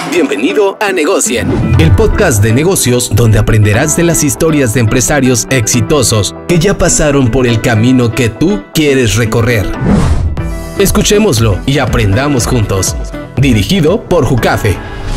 Bienvenido a Negocien, el podcast de negocios donde aprenderás de las historias de empresarios exitosos que ya pasaron por el camino que tú quieres recorrer. Escuchémoslo y aprendamos juntos. Dirigido por Jucafe.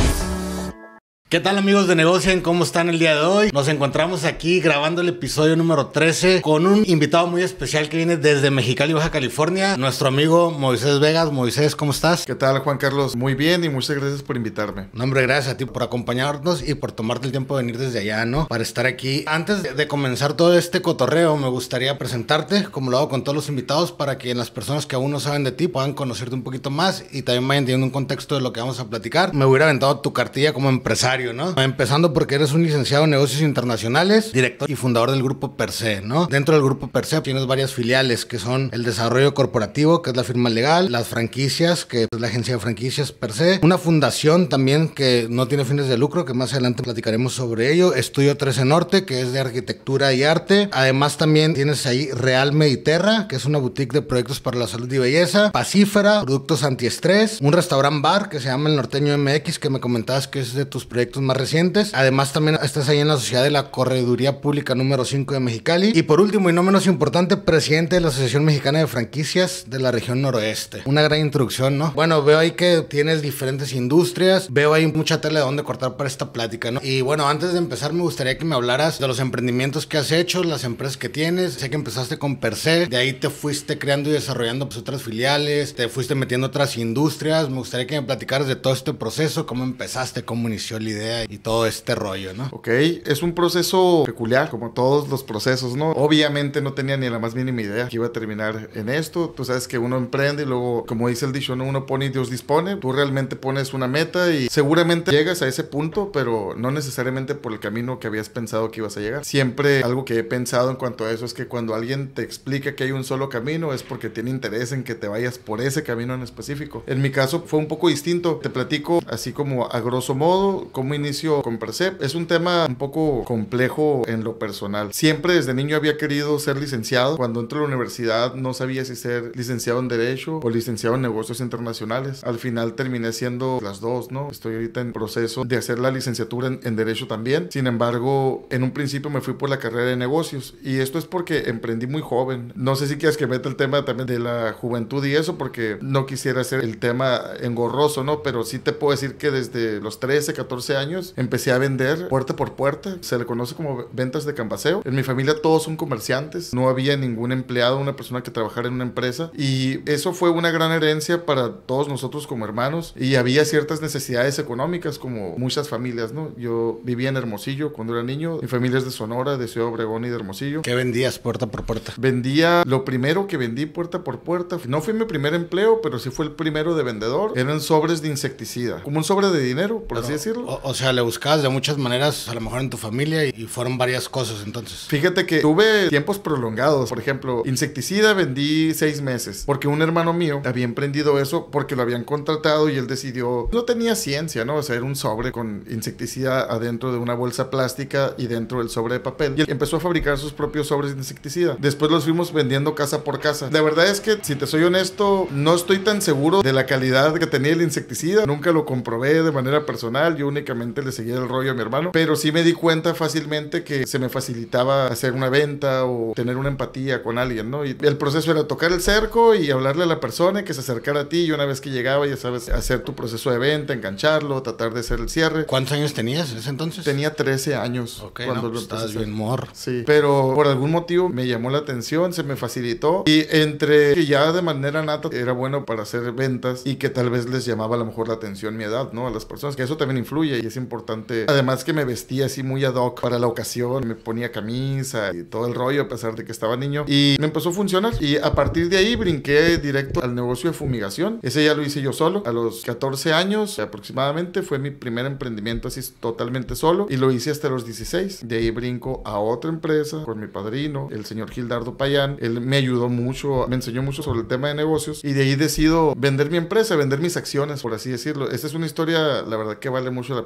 ¿Qué tal, amigos de Negocien? ¿Cómo están el día de hoy? Nos encontramos aquí grabando el episodio número 13 con un invitado muy especial que viene desde Mexicali, Baja California, nuestro amigo Moisés Vegas. Moisés, ¿cómo estás? ¿Qué tal, Juan Carlos? Muy bien y muchas gracias por invitarme. No, hombre, gracias a ti por acompañarnos y por tomarte el tiempo de venir desde allá, ¿no? Para estar aquí. Antes de comenzar todo este cotorreo, me gustaría presentarte, como lo hago con todos los invitados, para que las personas que aún no saben de ti puedan conocerte un poquito más y también vayan teniendo un contexto de lo que vamos a platicar. Me hubiera aventado tu cartilla como empresario, ¿no? Empezando porque eres un licenciado en negocios internacionales, director y fundador del grupo PERSE, ¿no? Dentro del grupo PERSE tienes varias filiales que son el desarrollo corporativo, que es la firma legal, las franquicias, que es la agencia de franquicias PERSE, una fundación también que no tiene fines de lucro, que más adelante platicaremos sobre ello, Estudio 13 Norte, que es de arquitectura y arte. Además también tienes ahí Real Mediterra, que es una boutique de proyectos para la salud y belleza, Pacífera, productos antiestrés, un restaurant bar que se llama El Norteño MX, que me comentabas que es de tus proyectos más recientes. Además también estás ahí en la sociedad de la Correduría Pública número 5 de Mexicali. Y por último y no menos importante, presidente de la Asociación Mexicana de Franquicias de la región noroeste. Una gran introducción, ¿no? Bueno, veo ahí que tienes diferentes industrias, veo ahí mucha tela de dónde cortar para esta plática, ¿no? Y bueno, antes de empezar me gustaría que me hablaras de los emprendimientos que has hecho, las empresas que tienes. Sé que empezaste con PERSE, de ahí te fuiste creando y desarrollando pues otras filiales, te fuiste metiendo otras industrias. Me gustaría que me platicaras de todo este proceso, cómo empezaste, cómo inició la idea y todo este rollo, ¿no? Ok, es un proceso peculiar, como todos los procesos, ¿no? Obviamente no tenía ni la más mínima idea que iba a terminar en esto. Tú sabes que uno emprende y luego, como dice el dicho, ¿no? Uno pone y Dios dispone. Tú realmente pones una meta y seguramente llegas a ese punto, pero no necesariamente por el camino que habías pensado que ibas a llegar. Siempre algo que he pensado en cuanto a eso es que cuando alguien te explica que hay un solo camino es porque tiene interés en que te vayas por ese camino en específico. En mi caso fue un poco distinto. Te platico así como a grosso modo cómo inicio con PERSE. Es un tema un poco complejo en lo personal. Siempre desde niño había querido ser licenciado. Cuando entré a la universidad no sabía si ser licenciado en Derecho o licenciado en Negocios Internacionales. Al final terminé siendo las dos, ¿no? Estoy ahorita en proceso de hacer la licenciatura en Derecho también. Sin embargo, en un principio me fui por la carrera de negocios. Y esto es porque emprendí muy joven. No sé si quieres que meta el tema también de la juventud y eso, porque no quisiera hacer el tema engorroso, ¿no? Pero sí te puedo decir que desde los 13, 14 años empecé a vender puerta por puerta. Se le conoce como ventas de canvaseo. En mi familia todos son comerciantes. No había ningún empleado, una persona que trabajara en una empresa. Y eso fue una gran herencia para todos nosotros como hermanos. Y había ciertas necesidades económicas como muchas familias, ¿no? Yo vivía en Hermosillo cuando era niño. Mi familia es de Sonora, de Ciudad Obregón y de Hermosillo. ¿Qué vendías puerta por puerta? Vendía, lo primero que vendí puerta por puerta, no fue mi primer empleo, pero sí fue el primero de vendedor. Eran sobres de insecticida. Como un sobre de dinero, por así decirlo. O sea, le buscabas de muchas maneras, a lo mejor en tu familia, y fueron varias cosas entonces. Fíjate que tuve tiempos prolongados. Por ejemplo, insecticida vendí 6 meses, porque un hermano mío había emprendido eso porque lo habían contratado y él decidió, no tenía ciencia, ¿no? O sea, era un sobre con insecticida adentro de una bolsa plástica y dentro del sobre de papel. Y él empezó a fabricar sus propios sobres de insecticida. Después los fuimos vendiendo casa por casa. La verdad es que, si te soy honesto, no estoy tan seguro de la calidad que tenía el insecticida. Nunca lo comprobé de manera personal. Yo únicamente le seguía el rollo a mi hermano. Pero sí me di cuenta fácilmente que se me facilitaba hacer una venta o tener una empatía con alguien, ¿no? Y el proceso era tocar el cerco y hablarle a la persona y que se acercara a ti. Y una vez que llegaba, ya sabes, hacer tu proceso de venta, engancharlo, tratar de hacer el cierre. ¿Cuántos años tenías en ese entonces? Tenía 13 años. Ok, cuando no, pues estabas bien morro. Sí, pero por algún motivo me llamó la atención, se me facilitó. Y entre que ya de manera nata era bueno para hacer ventas y que tal vez les llamaba a lo mejor la atención mi edad, ¿no? A las personas, que eso también influye y es importante. Además que me vestía así muy ad hoc para la ocasión, me ponía camisa y todo el rollo a pesar de que estaba niño y me empezó a funcionar y a partir de ahí brinqué directo al negocio de fumigación. Ese ya lo hice yo solo. A los 14 años aproximadamente fue mi primer emprendimiento así totalmente solo y lo hice hasta los 16. De ahí brinco a otra empresa con mi padrino, el señor Gildardo Payán. Él me ayudó mucho, me enseñó mucho sobre el tema de negocios y de ahí decido vender mi empresa, vender mis acciones, por así decirlo. Esta es una historia, la verdad, que vale mucho la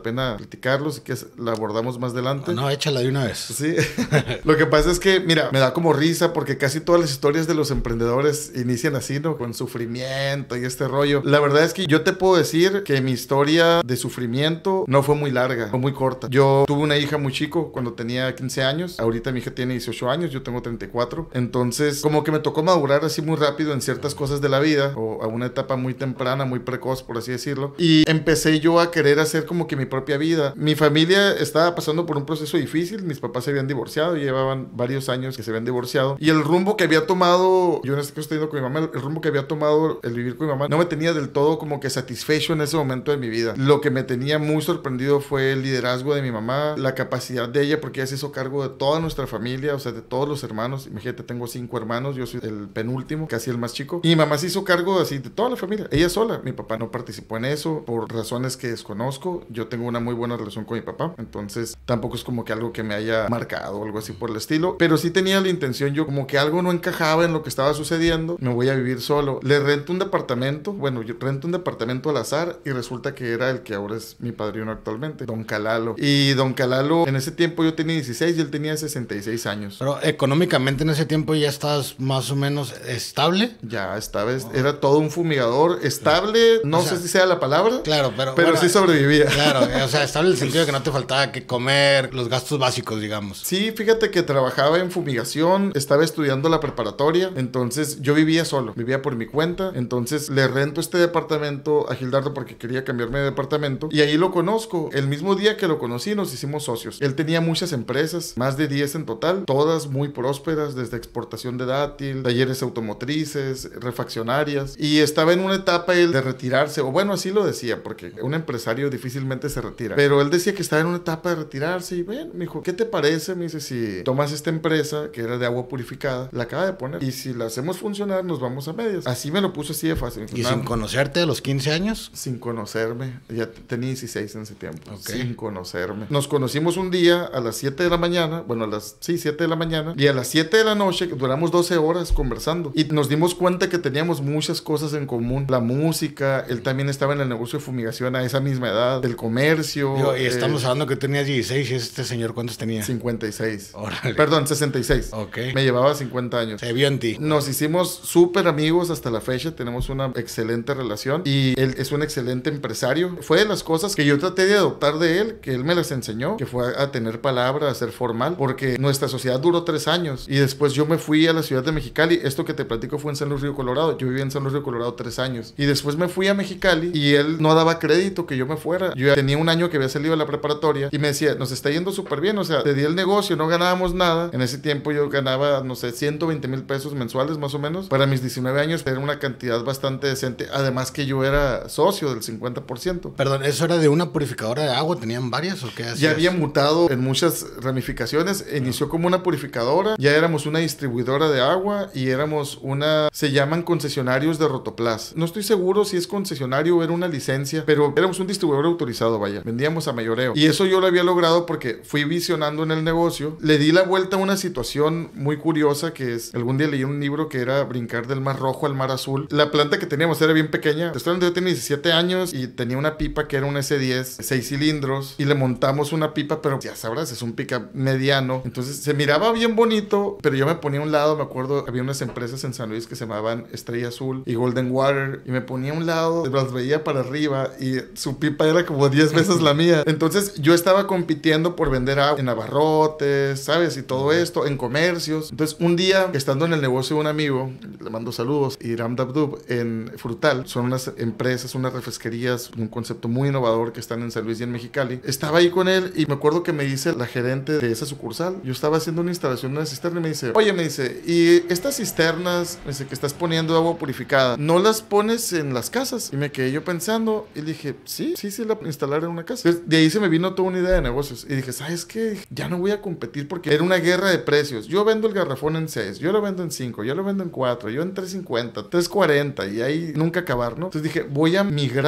pena platicarlo, si que la abordamos más adelante. No, échala de una vez. Sí. Lo que pasa es que, mira, me da como risa porque casi todas las historias de los emprendedores inician así, ¿no? Con sufrimiento y este rollo. La verdad es que yo te puedo decir que mi historia de sufrimiento no fue muy larga, fue muy corta. Yo tuve una hija muy chico cuando tenía 15 años. Ahorita mi hija tiene 18 años, yo tengo 34. Entonces, como que me tocó madurar así muy rápido en ciertas cosas de la vida, o a una etapa muy temprana, muy precoz, por así decirlo. Y empecé yo a querer hacer como que mi propia vida. Mi familia estaba pasando por un proceso difícil. Mis papás se habían divorciado, llevaban varios años que se habían divorciado. Y el rumbo que había tomado, yo en este caso estoy yendo con mi mamá, el rumbo que había tomado el vivir con mi mamá no me tenía del todo como que satisfecho en ese momento de mi vida. Lo que me tenía muy sorprendido fue el liderazgo de mi mamá, la capacidad de ella, porque ella se hizo cargo de toda nuestra familia, o sea, de todos los hermanos. Imagínate, tengo 5 hermanos, yo soy el penúltimo, casi el más chico. Y mi mamá se hizo cargo así de toda la familia, ella sola. Mi papá no participó en eso por razones que desconozco. Yo tengo una muy buena relación con mi papá, entonces tampoco es como que algo que me haya marcado o algo así por el estilo, pero sí tenía la intención yo, como que algo no encajaba en lo que estaba sucediendo, me voy a vivir solo. Le rento un departamento, bueno, yo rento un departamento al azar y resulta que era el que ahora es mi padrino actualmente, Don Calalo. Y Don Calalo, en ese tiempo yo tenía 16 y él tenía 66 años. Pero económicamente en ese tiempo ya estabas más o menos estable. Ya estaba, era todo un fumigador, estable, no sé si sea la palabra. Claro, pero bueno, sí sobrevivía. Claro, o sea, estable en el sentido de que no te faltaba que comer, los gastos básicos, digamos. Sí, fíjate que trabajaba en fumigación, estaba estudiando la preparatoria, entonces yo vivía solo, vivía por mi cuenta, entonces le rento este departamento a Gildardo porque quería cambiarme de departamento y ahí lo conozco. El mismo día que lo conocí nos hicimos socios. Él tenía muchas empresas, más de 10 en total, todas muy prósperas, desde exportación de dátil, talleres automotrices, refaccionarias, y estaba en una etapa él de retirarse, o bueno, así lo decía, porque un empresario difícilmente se retira, pero él decía que estaba en una etapa de retirarse y bueno, me dijo, ¿qué te parece? Me dice, si tomas esta empresa que era de agua purificada, la acaba de poner, y si la hacemos funcionar nos vamos a medias. Así me lo puso así de fácil. ¿Y sin conocerte a los 15 años? Sin conocerme, ya tenía 16 en ese tiempo, okay. Sin conocerme. Nos conocimos un día a las 7 de la mañana, bueno, a las 7 de la mañana, y a las 7 de la noche duramos 12 horas conversando, y nos dimos cuenta que teníamos muchas cosas en común. La música, él también estaba en el negocio de fumigación a esa misma edad, el comercio. Digo, y estamos hablando que tenías 16 y este señor, ¿cuántos tenía? 56. Órale. Perdón, 66. Ok. Me llevaba 50 años. Se vio en ti. Nos hicimos súper amigos hasta la fecha, tenemos una excelente relación y él es un excelente empresario. Fue de las cosas que yo traté de adoptar de él, que él me las enseñó, que fue a tener palabra, a ser formal, porque nuestra sociedad duró 3 años y después yo me fui a la ciudad de Mexicali. Esto que te platico fue en San Luis Río Colorado. Yo viví en San Luis Río Colorado 3 años y después me fui a Mexicali y él no daba crédito que yo me fuera. Yo ya tenía un año que había salido de la preparatoria y me decía, nos está yendo súper bien, o sea, te di el negocio, no ganábamos nada. En ese tiempo yo ganaba, no sé, 120,000 pesos mensuales más o menos. Para mis 19 años era una cantidad bastante decente, además que yo era socio del 50%. Perdón, ¿eso era de una purificadora de agua? ¿Tenían varias o qué hacías? Ya había mutado en muchas ramificaciones. Inició como una purificadora, ya éramos una distribuidora de agua y éramos se llaman concesionarios de Rotoplas. No estoy seguro si es concesionario o era una licencia, pero éramos un distribuidor autorizado, vaya. Vendíamos a mayoreo. Y eso yo lo había logrado porque fui visionando en el negocio. Le di la vuelta a una situación muy curiosa que es, algún día leí un libro que era brincar del mar rojo al mar azul. La planta que teníamos era bien pequeña. Te estoy hablando, yo tenía 17 años y tenía una pipa que era un S10, 6 cilindros, y le montamos una pipa, pero ya sabrás, es un pica mediano. Entonces se miraba bien bonito, pero yo me ponía a un lado, me acuerdo, había unas empresas en San Luis que se llamaban Estrella Azul y Golden Water, y me ponía a un lado, las veía para arriba y su pipa era como 10 veces la mía. Entonces yo estaba compitiendo por vender agua en abarrotes, ¿sabes? Y todo esto, en comercios. Entonces un día, estando en el negocio de un amigo, le mando saludos, Iram Dabdub, en Frutal, son unas empresas, unas refresquerías, un concepto muy innovador que están en San Luis y en Mexicali. Estaba ahí con él y me acuerdo que me dice la gerente de esa sucursal, yo estaba haciendo una instalación de una cisterna y me dice, oye, me dice, ¿y estas cisternas, me dice, que estás poniendo agua purificada, no las pones en las casas? Y me quedé yo pensando y dije, sí, la instalar en una casa. Entonces, de ahí se me vino toda una idea de negocios y dije, ¿sabes qué? Ya no voy a competir porque era una guerra de precios. Yo vendo el garrafón en 6, yo lo vendo en 5, yo lo vendo en 4, yo en 3.50, 3.40 y ahí nunca acabar, ¿no? Entonces dije, voy a migrar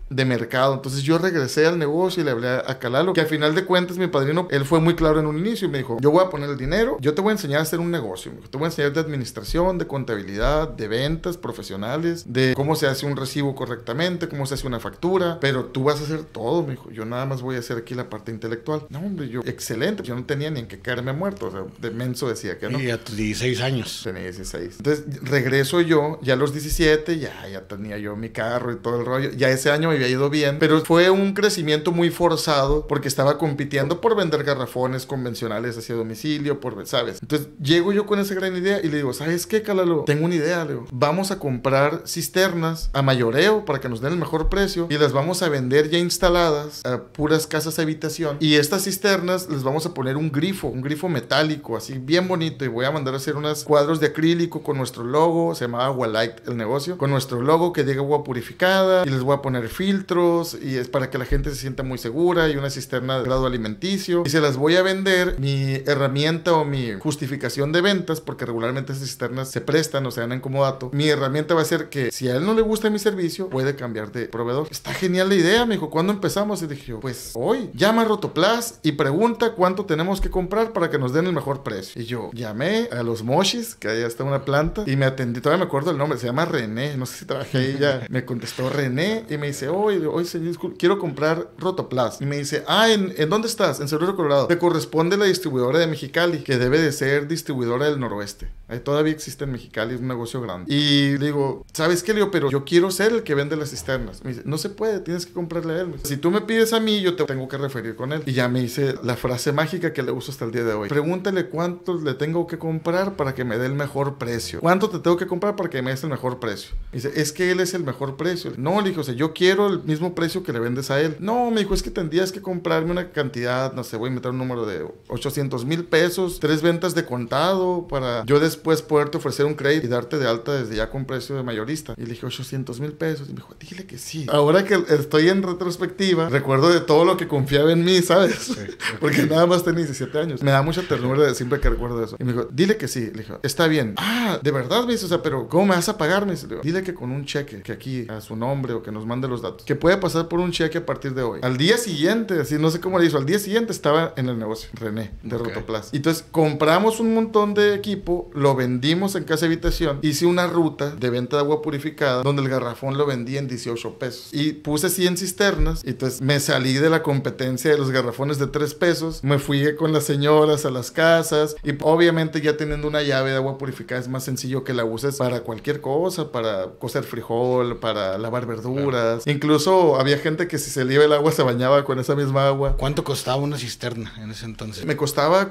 de mercado. Entonces yo regresé al negocio y le hablé a Calalo, que al final de cuentas mi padrino, él fue muy claro en un inicio y me dijo, yo voy a poner el dinero, yo te voy a enseñar a hacer un negocio, me dijo, te voy a enseñar de administración, de contabilidad, de ventas profesionales, de cómo se hace un recibo correctamente, cómo se hace una factura, pero tú vas a hacer todo, me dijo, yo nada más voy a hacer aquí la parte intelectual. No, hombre, yo, excelente, yo no tenía ni en qué caerme muerto, o sea, de menso decía que no. Y a tus 16 años. Tenía 16. Entonces regreso yo, ya a los 17, ya tenía yo mi carro y todo el rollo, ya ese año me había ido bien, pero fue un crecimiento muy forzado porque estaba compitiendo por vender garrafones convencionales hacia domicilio, ¿sabes? Entonces llego yo con esa gran idea y le digo, ¿sabes qué, Calalo? Tengo una idea, le digo, vamos a comprar cisternas a mayoreo para que nos den el mejor precio y las vamos a vender ya instaladas a puras casas habitación, y estas cisternas les vamos a poner un grifo metálico así bien bonito, y voy a mandar a hacer unos cuadros de acrílico con nuestro logo, se llamaba Agualight el negocio, con nuestro logo que diga agua purificada, y les voy a poner filtros y es para que la gente se sienta muy segura, y una cisterna de grado alimenticio, y se las voy a vender. Mi herramienta o mi justificación de ventas, porque regularmente esas cisternas se prestan o se dan en comodato, mi herramienta va a ser que si a él no le gusta mi servicio, puede cambiar de proveedor. Está genial la idea, me dijo, ¿cuándo empezamos? Y dije yo, pues hoy. Llama a Rotoplas y pregunta cuánto tenemos que comprar para que nos den el mejor precio. Y yo llamé a los Moshis, que allá está una planta, y me atendí, todavía me acuerdo el nombre, se llama René, no sé si trabajé ahí ya. Me contestó René y me dice, hoy señor, quiero comprar Rotoplas. Y me dice, ¿en dónde estás? En Cerrito Colorado. Te corresponde la distribuidora de Mexicali, que debe de ser distribuidora del noroeste. Ahí todavía existe en Mexicali, es un negocio grande. Y le digo, ¿sabes qué, Leo? Pero yo quiero ser el que vende las cisternas. Me dice, no se puede, tienes que comprarle a él. Si tú me pides a mí, yo te tengo que referir con él. Y ya me hice la frase mágica que le uso hasta el día de hoy. Pregúntale cuánto le tengo que comprar para que me dé el mejor precio. ¿Cuánto te tengo que comprar para que me des el mejor precio? Me dice, es que él es el mejor precio. No, le dijo, o sea, yo quiero el mismo precio que le vendes a él. No, me dijo, es que tendrías que comprarme una cantidad, no sé, voy a inventar un número de 800,000 pesos, 3 ventas de contado para yo después poderte ofrecer un crédito y darte de alta desde ya con precio de mayorista. Y le dije, 800,000 pesos. Y me dijo, dile que sí. Ahora que estoy en retrospectiva, recuerdo de todo lo que confiaba en mí, ¿sabes? Sí. Porque nada más tenía 17 años. Me da mucha ternura siempre que recuerdo eso. Y me dijo, dile que sí. Le dije, está bien. ¿De verdad? Me dice, o sea, pero ¿cómo me vas a pagar? Me dice, dile que con un cheque, que aquí a su nombre o que nos mande los datos. Que puede pasar por un cheque a partir de hoy. Al día siguiente, así no sé cómo le hizo, al día siguiente estaba en el negocio, René, de Rotoplas. Y entonces compramos un montón de equipo, lo vendimos en casa habitación, hice una ruta de venta de agua purificada donde el garrafón lo vendí en 18 pesos. Y puse 100 cisternas, y entonces me salí de la competencia de los garrafones de 3 pesos, me fui con las señoras a las casas, y obviamente ya teniendo una llave de agua purificada es más sencillo que la uses para cualquier cosa, para cocer frijol, para lavar verduras. Claro. Incluso había gente que si se le iba el agua se bañaba con esa misma agua. ¿Cuánto costaba una cisterna en ese entonces? Me costaba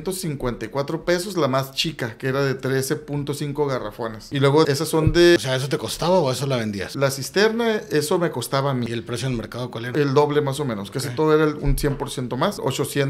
454 pesos la más chica, que era de 13.5 garrafones. Y luego esas son de... O sea, ¿eso te costaba o eso la vendías? La cisterna, eso me costaba a mí. ¿Y el precio en el mercado cuál era? El doble más o menos. Casi todo era un 100% más.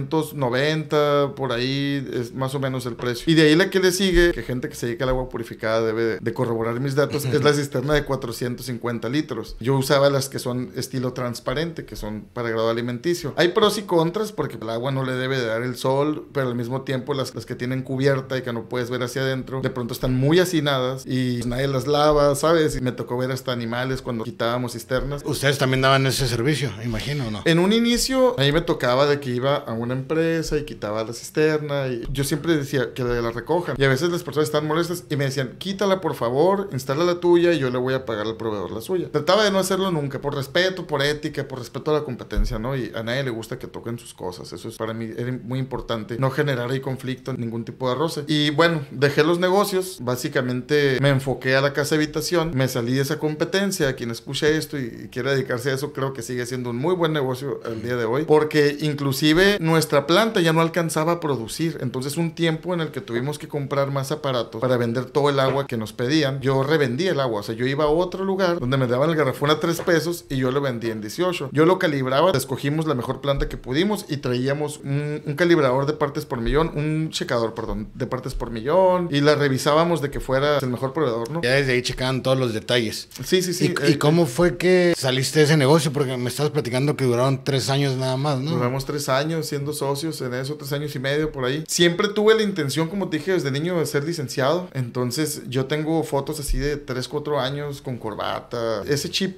890, por ahí es más o menos el precio. Y de ahí la que le sigue, que gente que se dedica al agua purificada debe de corroborar mis datos, es la cisterna de 450 litros. Yo usaba las que son estilo transparente, que son para grado alimenticio. Hay pros y contras porque el agua no le debe de dar el sol, pero al mismo tiempo las que tienen cubierta y que no puedes ver hacia adentro, de pronto están muy hacinadas y nadie las lava, ¿sabes? Y me tocó ver hasta animales cuando quitábamos cisternas. Ustedes también daban ese servicio, imagino, ¿no? En un inicio, a mí me tocaba de que iba a una empresa y quitaba la cisterna, y yo siempre decía que la recojan. Y a veces las personas estaban molestas y me decían, quítala por favor, instala la tuya y yo le voy a pagar al proveedor la suya. Trataba de no hacerlo nunca, por respeto, por ética, por respeto a la competencia, ¿no? Y a nadie le gusta que toquen sus cosas. Eso es para mí era muy importante, no generar ahí conflicto, ningún tipo de roce. Y bueno, dejé los negocios, básicamente me enfoqué a la casa habitación, me salí de esa competencia. Quien escuche esto y quiera dedicarse a eso, creo que sigue siendo un muy buen negocio al día de hoy, porque inclusive nuestra planta ya no alcanzaba a producir. Entonces un tiempo en el que tuvimos que comprar más aparatos para vender todo el agua que nos pedían, yo revendía el agua. O sea, yo iba a otro lugar donde me daban el garrafón a 3 pesos y yo lo vendía en 18. Yo lo calibraba, escogimos la mejor planta que pudimos y traíamos un calibrador de partes por millón, un checador, perdón, de partes por millón, y la revisábamos de que fuera el mejor proveedor, ¿no? Ya desde ahí checaban todos los detalles. Sí. ¿Y cómo fue que saliste de ese negocio? Porque me estabas platicando que duraron 3 años nada más, ¿no? Duramos 3 años siendo socios en eso, 3 años y medio por ahí. Siempre tuve la intención, como te dije desde niño, de ser licenciado. Entonces yo tengo fotos así de 3, 4 años con corbata. Ese chip, no sé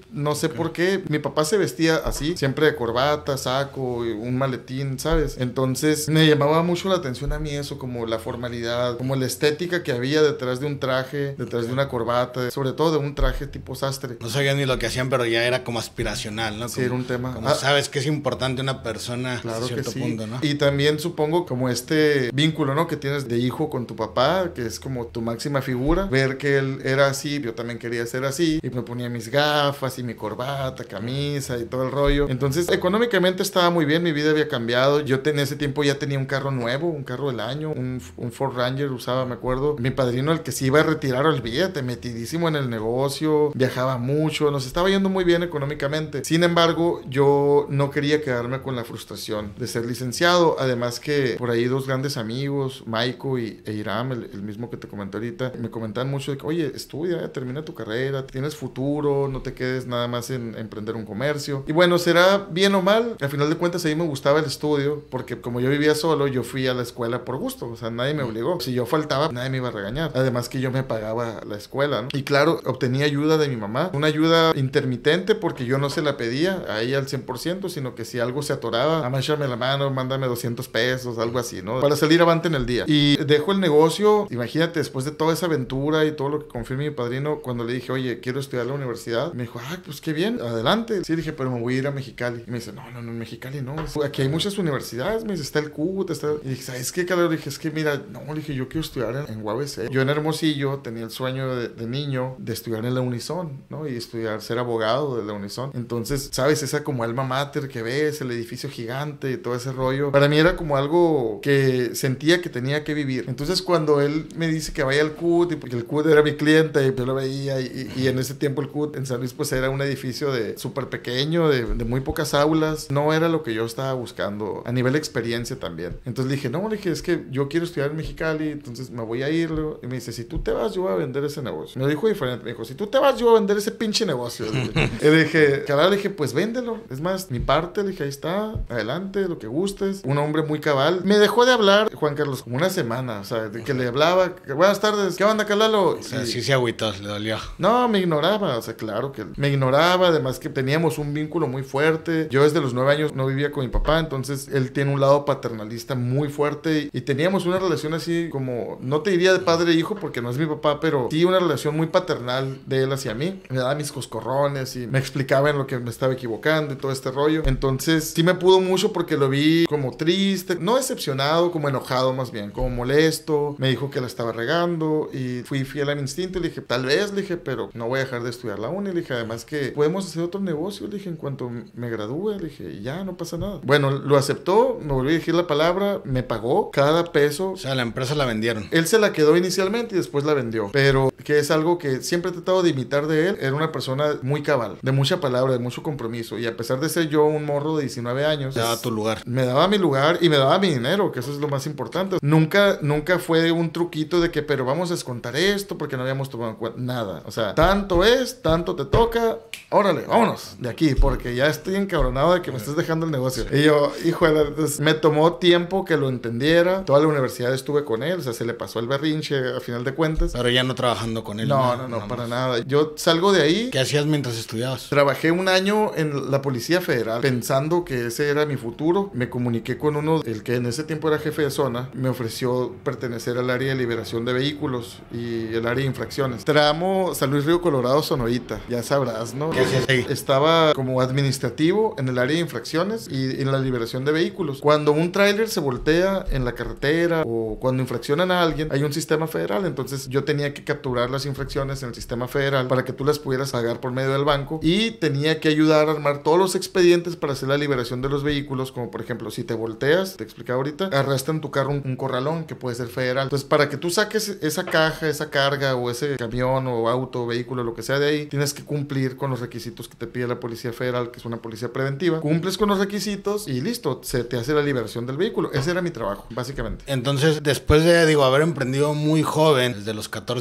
sé por qué. Mi papá se vestía así, siempre de corbata, saco, un maletín, ¿sabes? Entonces me llamaba mucho la atención a mí eso, como la formalidad, como la estética que había detrás de un traje, detrás de una corbata, sobre todo de un traje tipo sastre. No sabía ni lo que hacían, pero ya era como aspiracional, ¿no? Sí, como, era un tema. Como sabes que es importante una persona claro a cierto que sí. punto, ¿no? Y también supongo como este vínculo, ¿no? Que tienes de hijo con tu papá, que es como tu máxima figura. Ver que él era así, yo también quería ser así. Y me ponía mis gafas y mi corbata, camisa y todo el rollo. Entonces, económicamente estaba muy bien, mi vida había cambiado. Yo en ese tiempo ya tenía un carro nuevo, un carro del año, un Ford Ranger usaba, me acuerdo. Mi padrino, el que se iba a retirar, olvídate, metidísimo en el negocio, viajaba mucho, nos estaba yendo muy bien económicamente. Sin embargo, yo no quería quedarme con la frustración de ser licenciado. Además que por ahí dos grandes amigos, Maiko e Iram, el mismo que te comenté ahorita, me comentaban mucho de que, oye, estudia, termina tu carrera, tienes futuro, no te quedes nada más en emprender un comercio. Y bueno, será bien o mal, al final de cuentas a mí me gustaba el estudio, porque como yo vivía solo, yo fui a la escuela por gusto, o sea, nadie me obligó. Si yo faltaba, nadie me iba a regañar. Además que yo me pagaba la escuela, ¿no? Y claro, obtenía ayuda de mi mamá, una ayuda intermitente porque yo no se la pedía a ella al 100%, sino que si algo se atoraba, amáchame la mano, mándame 200 pesos, algo así, ¿no? Para salir avante en el día. Y dejo el negocio, imagínate, después de toda esa aventura y todo lo que confió en mi padrino, cuando le dije, oye, quiero estudiar en la universidad, me dijo, pues qué bien, adelante. Sí, dije, pero me voy a ir a Mexicali. Y me dice, no, en Mexicali no. Aquí hay muchas universidades, me dice, está el CUT, está... Y dije, ¿sabes qué, cabrón? Le dije, es que mira, no, le dije, yo quiero estudiar en UABC. Yo en Hermosillo tenía el sueño de niño de estudiar en la Unison, ¿no? Y estudiar, ser abogado de la Unison. Entonces, ¿sabes? Esa como alma mater que ves, el edificio gigante y todo ese rollo. Para mí era como algo que sentía que tenía que vivir. Entonces, cuando él me dice que vaya al CUT, y porque el CUT era mi cliente y yo lo veía, y en ese tiempo el CUT en San Luis pues era un edificio de súper pequeño, de muy pocas aulas. No era lo que yo estaba buscando a nivel de experiencia también. Entonces le dije, no, le dije, es que yo quiero estudiar en Mexicali, entonces me voy a ir. Y me dice, si tú te vas, yo voy a vender ese negocio. Me lo dijo diferente, me dijo, si tú te vas, yo voy a vender ese pinche negocio. Y le dije, cabal, le dije, pues véndelo. Es más, mi parte, le dije, ahí está, adelante, lo que gustes. Un hombre muy cabal. Me dejó de hablar, Juan Carlos, como una semana, o sea, de que le hablaba, buenas tardes, ¿qué onda, Calalo? O sea, sí se agüitó, le dolió. No, me ignoraba, o sea, claro que me ignoraba, además que teníamos un vínculo muy fuerte. Yo desde los 9 años no vivía con mi papá, entonces él tiene un lado paternalista muy fuerte y teníamos una relación así como, no te diría de padre e hijo porque no es mi papá, pero sí una relación muy paternal de él hacia mí. Me daba mis coscorrones y me explicaba en lo que me estaba equivocando y todo este rollo. Entonces sí me pudo mucho porque lo vi como triste, no decepcionado, como enojado más bien, como molesto. Me dijo que la estaba regando y fui fiel a mi instinto y le dije, tal vez, le dije, pero no voy a dejar de estudiar la uni. Le dije, además que podemos hacer otro negocio, le dije, en cuanto me gradúe, le dije, ya, no pasa nada. Bueno, lo aceptó, me volvió a decir la palabra, me pagó cada peso. O sea, la empresa la vendieron. Él se la quedó inicialmente y después la vendió, pero que es algo que siempre he tratado de imitar de él. Era una persona muy cabal, de mucha palabra, de mucho compromiso, y a pesar de ser yo un morro de 19 años, te daba tu lugar. Me daba mi lugar y me daba mi dinero, que eso es lo más importante. Nunca fue un truquito de que, pero vamos a descontar esto porque no habíamos tomado en cuenta nada. O sea, tanto es, tanto te toca, órale, vámonos de aquí, porque ya estoy encabronado de que me estés dejando el negocio. Y yo, híjole, entonces me tomó tiempo que lo entendiera. Toda la universidad estuve con él, o sea, se le pasó el berrinche a final de cuentas. Pero ya no trabajando con él. No, para nada. Yo salgo de ahí. ¿Qué hacías mientras estudiabas? Trabajé un año en la Policía Federal, pensando que ese era mi futuro. Me comuniqué con uno, el que en ese tiempo era jefe de zona. Me ofreció pertenecer al área de liberación de vehículos y el área de infracciones. Tramo San Luis Río Colorado, Sonorita. Ya sabrás, ¿no? ¿Qué hacías ahí? Estaba como administrativo en el área de infracciones y en la liberación de vehículos. Cuando un tráiler se voltea en la carretera o cuando infraccionan a alguien, hay un sistema federal. Entonces yo tenía que capturar las infracciones en el sistema federal para que tú las pudieras pagar por medio del banco, y tenía que ayudar a armar todos los expedientes para hacer la liberación de los vehículos, como por ejemplo, si te volteas, te explicaba ahorita, arrastra en tu carro un corralón que puede ser federal. Entonces, para que tú saques esa caja, esa carga o ese camión o auto, vehículo, lo que sea de ahí, tienes que cumplir con los requisitos que te pide la Policía Federal, que es una policía preventiva. Cumples con los requisitos y listo, se te hace la liberación del vehículo. Ese era mi trabajo, básicamente. Entonces, después de, haber emprendido muy joven, desde los 14 años me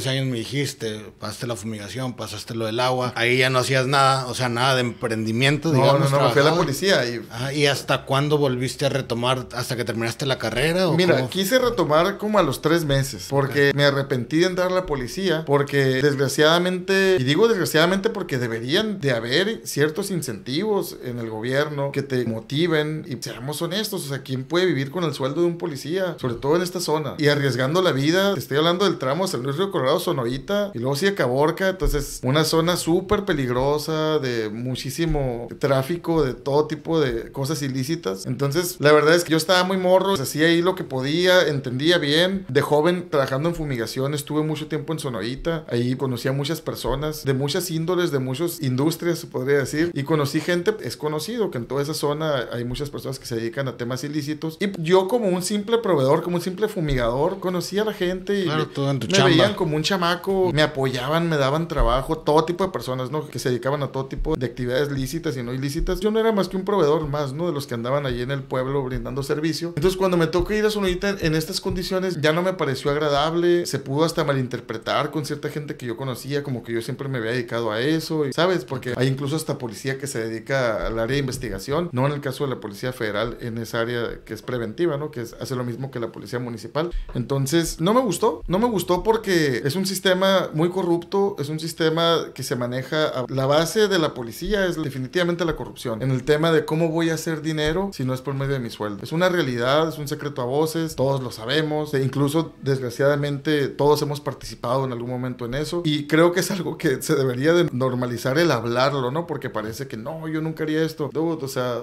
dijiste, pasaste la fumigación, pasaste lo del agua, ahí ya no hacías nada, o sea, nada de emprendimiento, digamos. No, me fui a la policía. ¿Y hasta cuándo volviste a retomar? ¿Hasta que terminaste la carrera? ¿O mira, cómo? Quise retomar como a los 3 meses, porque me arrepentí de entrar a la policía, porque desgraciadamente, y digo desgraciadamente porque deberían de haber ciertos incentivos en el gobierno que te motiven, y seamos honestos, o sea, ¿quién puede vivir con el sueldo de un policía? Sobre todo en esta zona, y arriesgando la vida. Te estoy hablando del tramo San Luis Río Colorado, Sonorita, y luego sigue Caborca. Entonces, una zona súper peligrosa, de muchísimo tráfico, de todo tipo de cosas ilícitas. Entonces, la verdad es que yo estaba muy morro, hacía ahí lo que podía, entendía bien. De joven, trabajando en fumigación, estuve mucho tiempo en Sonorita. Ahí conocí a muchas personas, de muchas índoles, de muchas industrias, se podría decir. Y conocí gente, es conocido que en toda esa zona hay muchas personas que se dedican a temas ilícitos. Y yo, como un simple proveedor, como un simple fumigador, conocía a la gente y claro, todo en tu me chamba. veían como un chamaco, me apoyaban, me daban trabajo, todo tipo de personas, ¿no? Que se dedicaban a todo tipo de actividades lícitas y no ilícitas. Yo no era más que un proveedor más, ¿no? De los que andaban allí en el pueblo brindando servicio. Entonces, cuando me tocó ir a Sonorita en estas condiciones, ya no me pareció agradable. Se pudo hasta malinterpretar con cierta gente que yo conocía, como que yo siempre me había dedicado a eso, y, ¿sabes? Porque hay incluso hasta policía que se dedica al área de investigación, no en el caso de la Policía Federal, en esa área que es preventiva, ¿no? Que hace lo mismo que la Policía Municipal. Entonces, no me gustó porque es un sistema muy corrupto, es un sistema que se maneja, la base de la policía es definitivamente la corrupción, en el tema de cómo voy a hacer dinero si no es por medio de mi sueldo. Es una realidad, es un secreto a voces, todos lo sabemos, e incluso desgraciadamente todos hemos participado en algún momento en eso, y creo que es algo que se debería de normalizar el hablarlo, ¿no? Porque parece que no, yo nunca haría esto. Dude, o sea,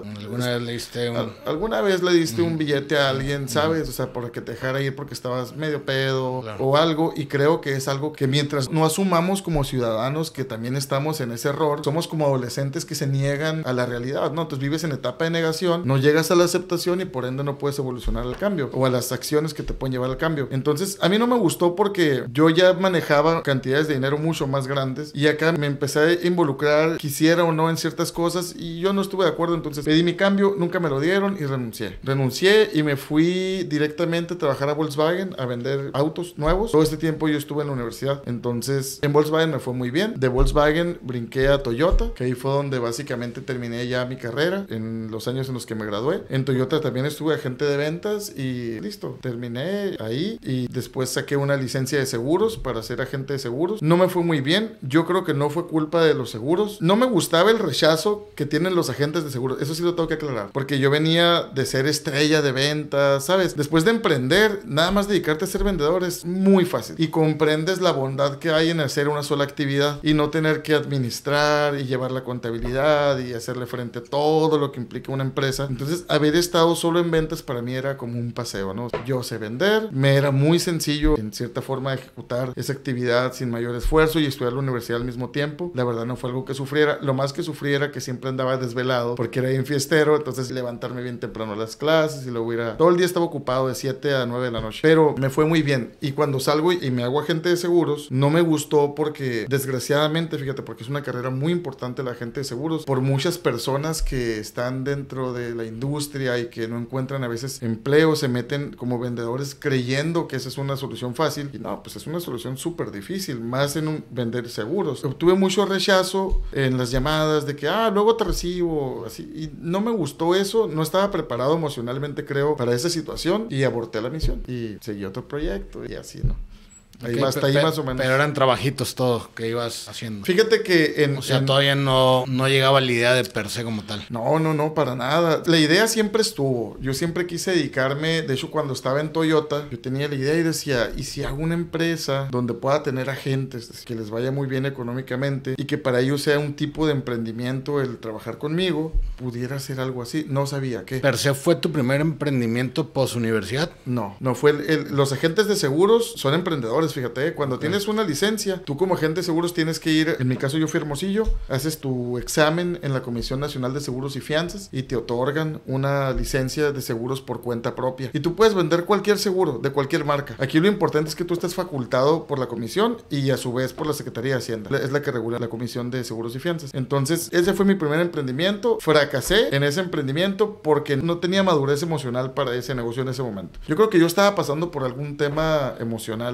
¿alguna vez le diste un billete a alguien, sabes? O sea, para que te dejara ir porque estabas medio pedo, claro, o algo, y creo que es algo que mientras no asumamos como ciudadanos que también estamos en ese error, somos como adolescentes que se niegan a la realidad, ¿no? Entonces vives en etapa de negación, no llegas a la aceptación y por ende no puedes evolucionar al cambio o a las acciones que te pueden llevar al cambio. Entonces, a mí no me gustó porque yo ya manejaba cantidades de dinero mucho más grandes y acá me empecé a involucrar, quisiera o no, en ciertas cosas, y yo no estuve de acuerdo. Entonces pedí mi cambio, nunca me lo dieron y renuncié y me fui directamente a trabajar a Volkswagen, a vender autos nuevos. Todo este tiempo yo estuve en la universidad, entonces en Volkswagen me fue muy bien. De Volkswagen brinqué a Toyota, que ahí fue donde básicamente terminé ya mi carrera en los años en los que me gradué. En Toyota también estuve agente de ventas y listo, terminé ahí, y después saqué una licencia de seguros para ser agente de seguros. No me fue muy bien, yo creo que no fue culpa de los seguros. No me gustaba el rechazo que tienen los agentes de seguros, eso sí lo tengo que aclarar, porque yo venía de ser estrella de ventas, ¿sabes? Después de emprender, nada más dedicarte a ser vendedor es muy fácil, y comprendes la bondad que hay en hacer una sola actividad y no tener que administrar y llevar la contabilidad y hacerle frente a todo lo que implica una empresa. Entonces, haber estado solo en ventas para mí era como un paseo, ¿no? Yo sé vender, me era muy sencillo en cierta forma ejecutar esa actividad sin mayor esfuerzo, y estudiar la universidad al mismo tiempo. La verdad no fue algo que sufriera, lo más que sufriera que siempre andaba desvelado porque era bien fiestero, entonces levantarme bien temprano a las clases y luego ir a... Todo el día estaba ocupado de 7 a 9 de la noche, pero me fue muy bien. Y cuando salgo y me hago agente de seguros, no me gustó porque desgraciadamente, fíjate, porque es una carrera muy importante la agente de seguros, por muchas personas que están dentro de la industria y que no encuentran a veces empleo, se meten como vendedores creyendo que esa es una solución fácil, y no, pues es una solución súper difícil, más en vender seguros. Obtuve mucho rechazo en las llamadas de que, luego te recibo, así, y no me gustó eso, no estaba preparado emocionalmente, creo, para esa situación, y aborté la misión y seguí otro proyecto y así, ¿no? Ahí Okay, más o menos. Pero eran trabajitos todo que ibas haciendo. Fíjate que todavía no llegaba la idea de per se como tal. No, para nada. La idea siempre estuvo. Yo siempre quise dedicarme. De hecho, cuando estaba en Toyota, yo tenía la idea y decía, ¿y si hago una empresa donde pueda tener agentes que les vaya muy bien económicamente y que para ellos sea un tipo de emprendimiento el trabajar conmigo? Pudiera ser algo así. No sabía qué. ¿Per se fue tu primer emprendimiento post-universidad? No fue los agentes de seguros son emprendedores. Fíjate, cuando tienes una licencia, tú como agente de seguros tienes que ir, en mi caso yo fui Hermosillo, haces tu examen en la Comisión Nacional de Seguros y Fianzas y te otorgan una licencia de seguros por cuenta propia. Y tú puedes vender cualquier seguro, de cualquier marca. Aquí lo importante es que tú estés facultado por la comisión y a su vez por la Secretaría de Hacienda. Es la que regula la Comisión de Seguros y Fianzas. Entonces, ese fue mi primer emprendimiento. Fracasé en ese emprendimiento porque no tenía madurez emocional para ese negocio en ese momento. Yo creo que yo estaba pasando por algún tema emocional donde no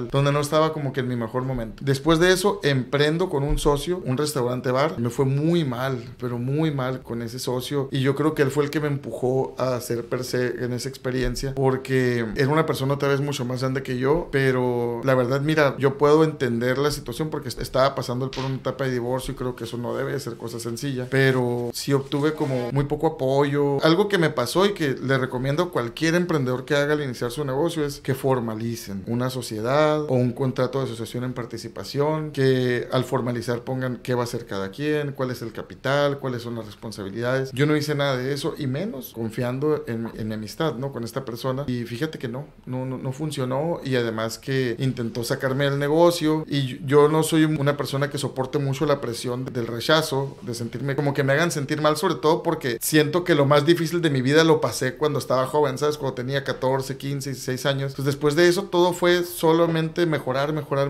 estaba como que en mi mejor momento. Después de eso, emprendo con un socio, un restaurante bar. Me fue muy mal, pero muy mal con ese socio. Y yo creo que él fue el que me empujó a hacer per se en esa experiencia, porque era una persona tal vez mucho más grande que yo, pero la verdad, mira, yo puedo entender la situación porque estaba pasando por una etapa de divorcio y creo que eso no debe ser cosa sencilla, pero sí obtuve como muy poco apoyo. Algo que me pasó y que le recomiendo a cualquier emprendedor que haga al iniciar su negocio es que formalicen una sociedad o un contrato de asociación en participación, que al formalizar pongan qué va a hacer cada quien, cuál es el capital, cuáles son las responsabilidades. Yo no hice nada de eso y menos confiando en mi amistad, ¿no? Con esta persona, y fíjate que no funcionó, y además que intentó sacarme del negocio, y yo no soy una persona que soporte mucho la presión del rechazo, de sentirme como que me hagan sentir mal, sobre todo porque siento que lo más difícil de mi vida lo pasé cuando estaba joven, ¿sabes? Cuando tenía 14, 15, 16 años. Pues después de eso todo fue solamente mejorar.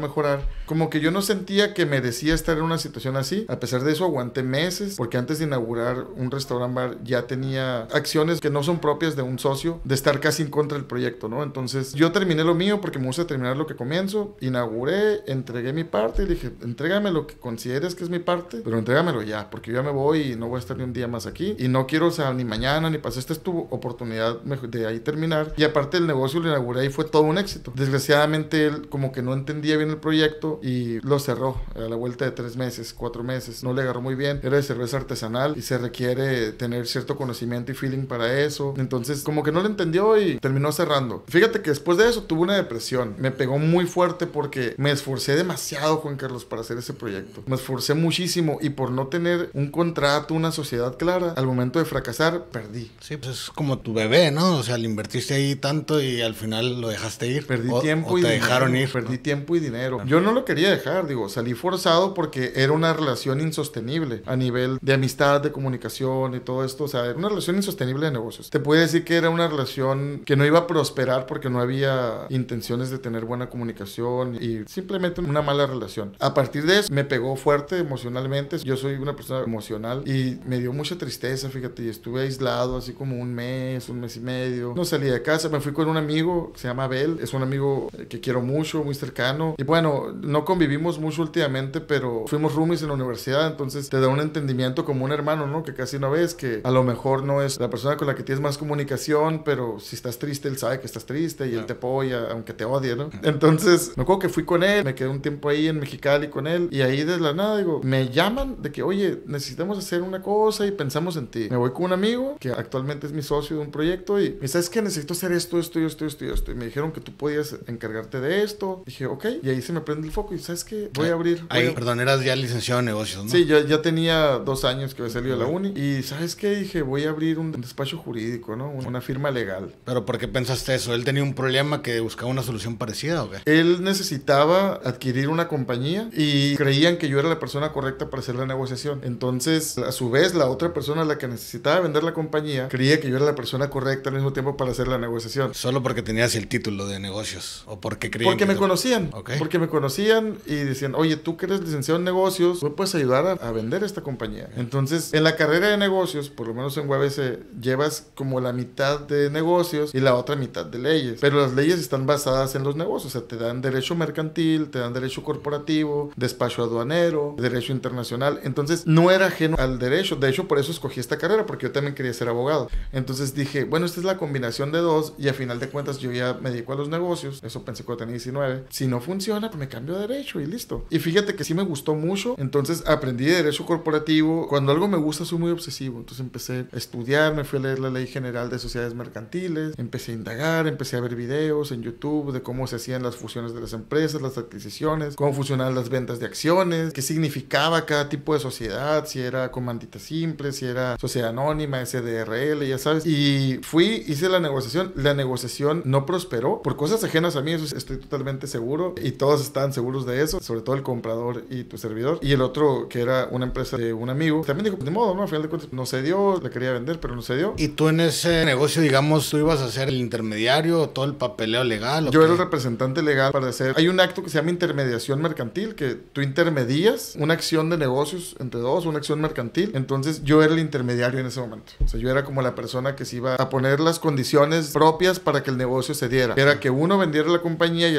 Como que yo no sentía que merecía estar en una situación así. A pesar de eso aguanté meses, porque antes de inaugurar un restaurant bar ya tenía acciones que no son propias de un socio, de estar casi en contra del proyecto, ¿no? Entonces yo terminé lo mío porque me gusta terminar lo que comienzo, inauguré, entregué mi parte y dije, entrégame lo que consideres que es mi parte, pero entrégamelo ya, porque yo ya me voy y no voy a estar ni un día más aquí y no quiero, o sea, ni mañana ni pasar. Esta es tu oportunidad de ahí terminar. Y aparte el negocio lo inauguré y fue todo un éxito. Desgraciadamente él como que no entendía bien el proyecto y lo cerró a la vuelta de 3 meses, 4 meses. No le agarró muy bien. Era de cerveza artesanal y se requiere tener cierto conocimiento y feeling para eso. Entonces como que no lo entendió y terminó cerrando. Fíjate que después de eso tuve una depresión. Me pegó muy fuerte porque me esforcé demasiado, Juan Carlos, para hacer ese proyecto. Me esforcé muchísimo y por no tener un contrato, una sociedad clara, al momento de fracasar, perdí. Sí, pues es como tu bebé, ¿no? O sea, le invertiste ahí tanto y al final lo dejaste ir. Perdí tiempo y te dinero. Dejaron ir. Perdí tiempo y dinero. Yo no lo quería dejar, digo, salí forzado porque era una relación insostenible a nivel de amistad, de comunicación y todo esto. O sea, era una relación insostenible de negocios. Te puedo decir que era una relación que no iba a prosperar porque no había intenciones de tener buena comunicación y simplemente una mala relación. A partir de eso me pegó fuerte emocionalmente. Yo soy una persona emocional y me dio mucha tristeza, fíjate, y estuve aislado así como un mes y medio. No salí de casa, me fui con un amigo que se llama Abel, es un amigo que quiero mucho, muy cercano, y bueno, no convivimos mucho últimamente, pero fuimos roomies en la universidad, entonces te da un entendimiento como un hermano, ¿no? Que casi no ves, que a lo mejor no es la persona con la que tienes más comunicación, pero si estás triste, él sabe que estás triste y él te apoya, aunque te odie, ¿no? Entonces, me acuerdo que fui con él, me quedé un tiempo ahí en Mexicali con él, y ahí de la nada, digo, me llaman de que, oye, necesitamos hacer una cosa y pensamos en ti. Me voy con un amigo que actualmente es mi socio de un proyecto y me ¿sabes qué? Necesito hacer esto. Y me dijeron que tú podías encargarte de esto. Dije, ok. Y ahí se me prende el foco y ¿sabes qué? Voy a abrir. Perdón, eras ya licenciado en negocios, ¿no? Sí, ya tenía 2 años que había salido de la uni. Y ¿sabes qué? Dije, voy a abrir un despacho jurídico, ¿no? Una firma legal. ¿Pero por qué pensaste eso? ¿Él tenía un problema que buscaba una solución parecida o qué? Él necesitaba adquirir una compañía y creían que yo era la persona correcta para hacer la negociación. Entonces, a su vez, la otra persona, la que necesitaba vender la compañía, creía que yo era la persona correcta al mismo tiempo para hacer la negociación. ¿Solo porque tenías el título de negocios? ¿O porque creían? Porque me conocían. Okay. Porque me conocían y decían, oye, tú que eres licenciado en negocios, tú puedes ayudar a vender esta compañía. Entonces, en la carrera de negocios, por lo menos en UABC, llevas como la mitad de negocios y la otra mitad de leyes. Pero las leyes están basadas en los negocios. O sea, te dan derecho mercantil, te dan derecho corporativo, despacho aduanero, derecho internacional. Entonces, no era ajeno al derecho. De hecho, por eso escogí esta carrera, porque yo también quería ser abogado. Entonces dije, bueno, esta es la combinación de dos y a final de cuentas yo ya me dedico a los negocios. Eso pensé cuando tenía 19. Si no funciona, pues me cambio de derecho y listo. Y fíjate que sí me gustó mucho. Entonces aprendí de derecho corporativo. Cuando algo me gusta soy muy obsesivo. Entonces empecé a estudiar, me fui a leer la Ley General de Sociedades Mercantiles, empecé a indagar, empecé a ver videos en YouTube de cómo se hacían las fusiones de las empresas, las adquisiciones, cómo funcionaban las ventas de acciones, qué significaba cada tipo de sociedad, si era comandita simple, si era sociedad anónima, SDRL, ya sabes. Y fui, hice la negociación no prosperó por cosas ajenas a mí, eso estoy totalmente seguro, y todos estaban seguros de eso, sobre todo el comprador y tu servidor. Y el otro, que era una empresa de un amigo, también dijo, pues de modo, ¿no? Al final de cuentas no se dio, le quería vender, pero no se dio. ¿Y tú en ese negocio, digamos, tú ibas a ser el intermediario, todo el papeleo legal? Yo era el representante legal para hacer, hay un acto que se llama intermediación mercantil, que tú intermedias una acción de negocios entre dos, una acción mercantil. Entonces yo era el intermediario en ese momento. O sea, yo era como la persona que se iba a poner las condiciones propias para que el negocio se diera. Era que uno vendiera la compañía y el otro la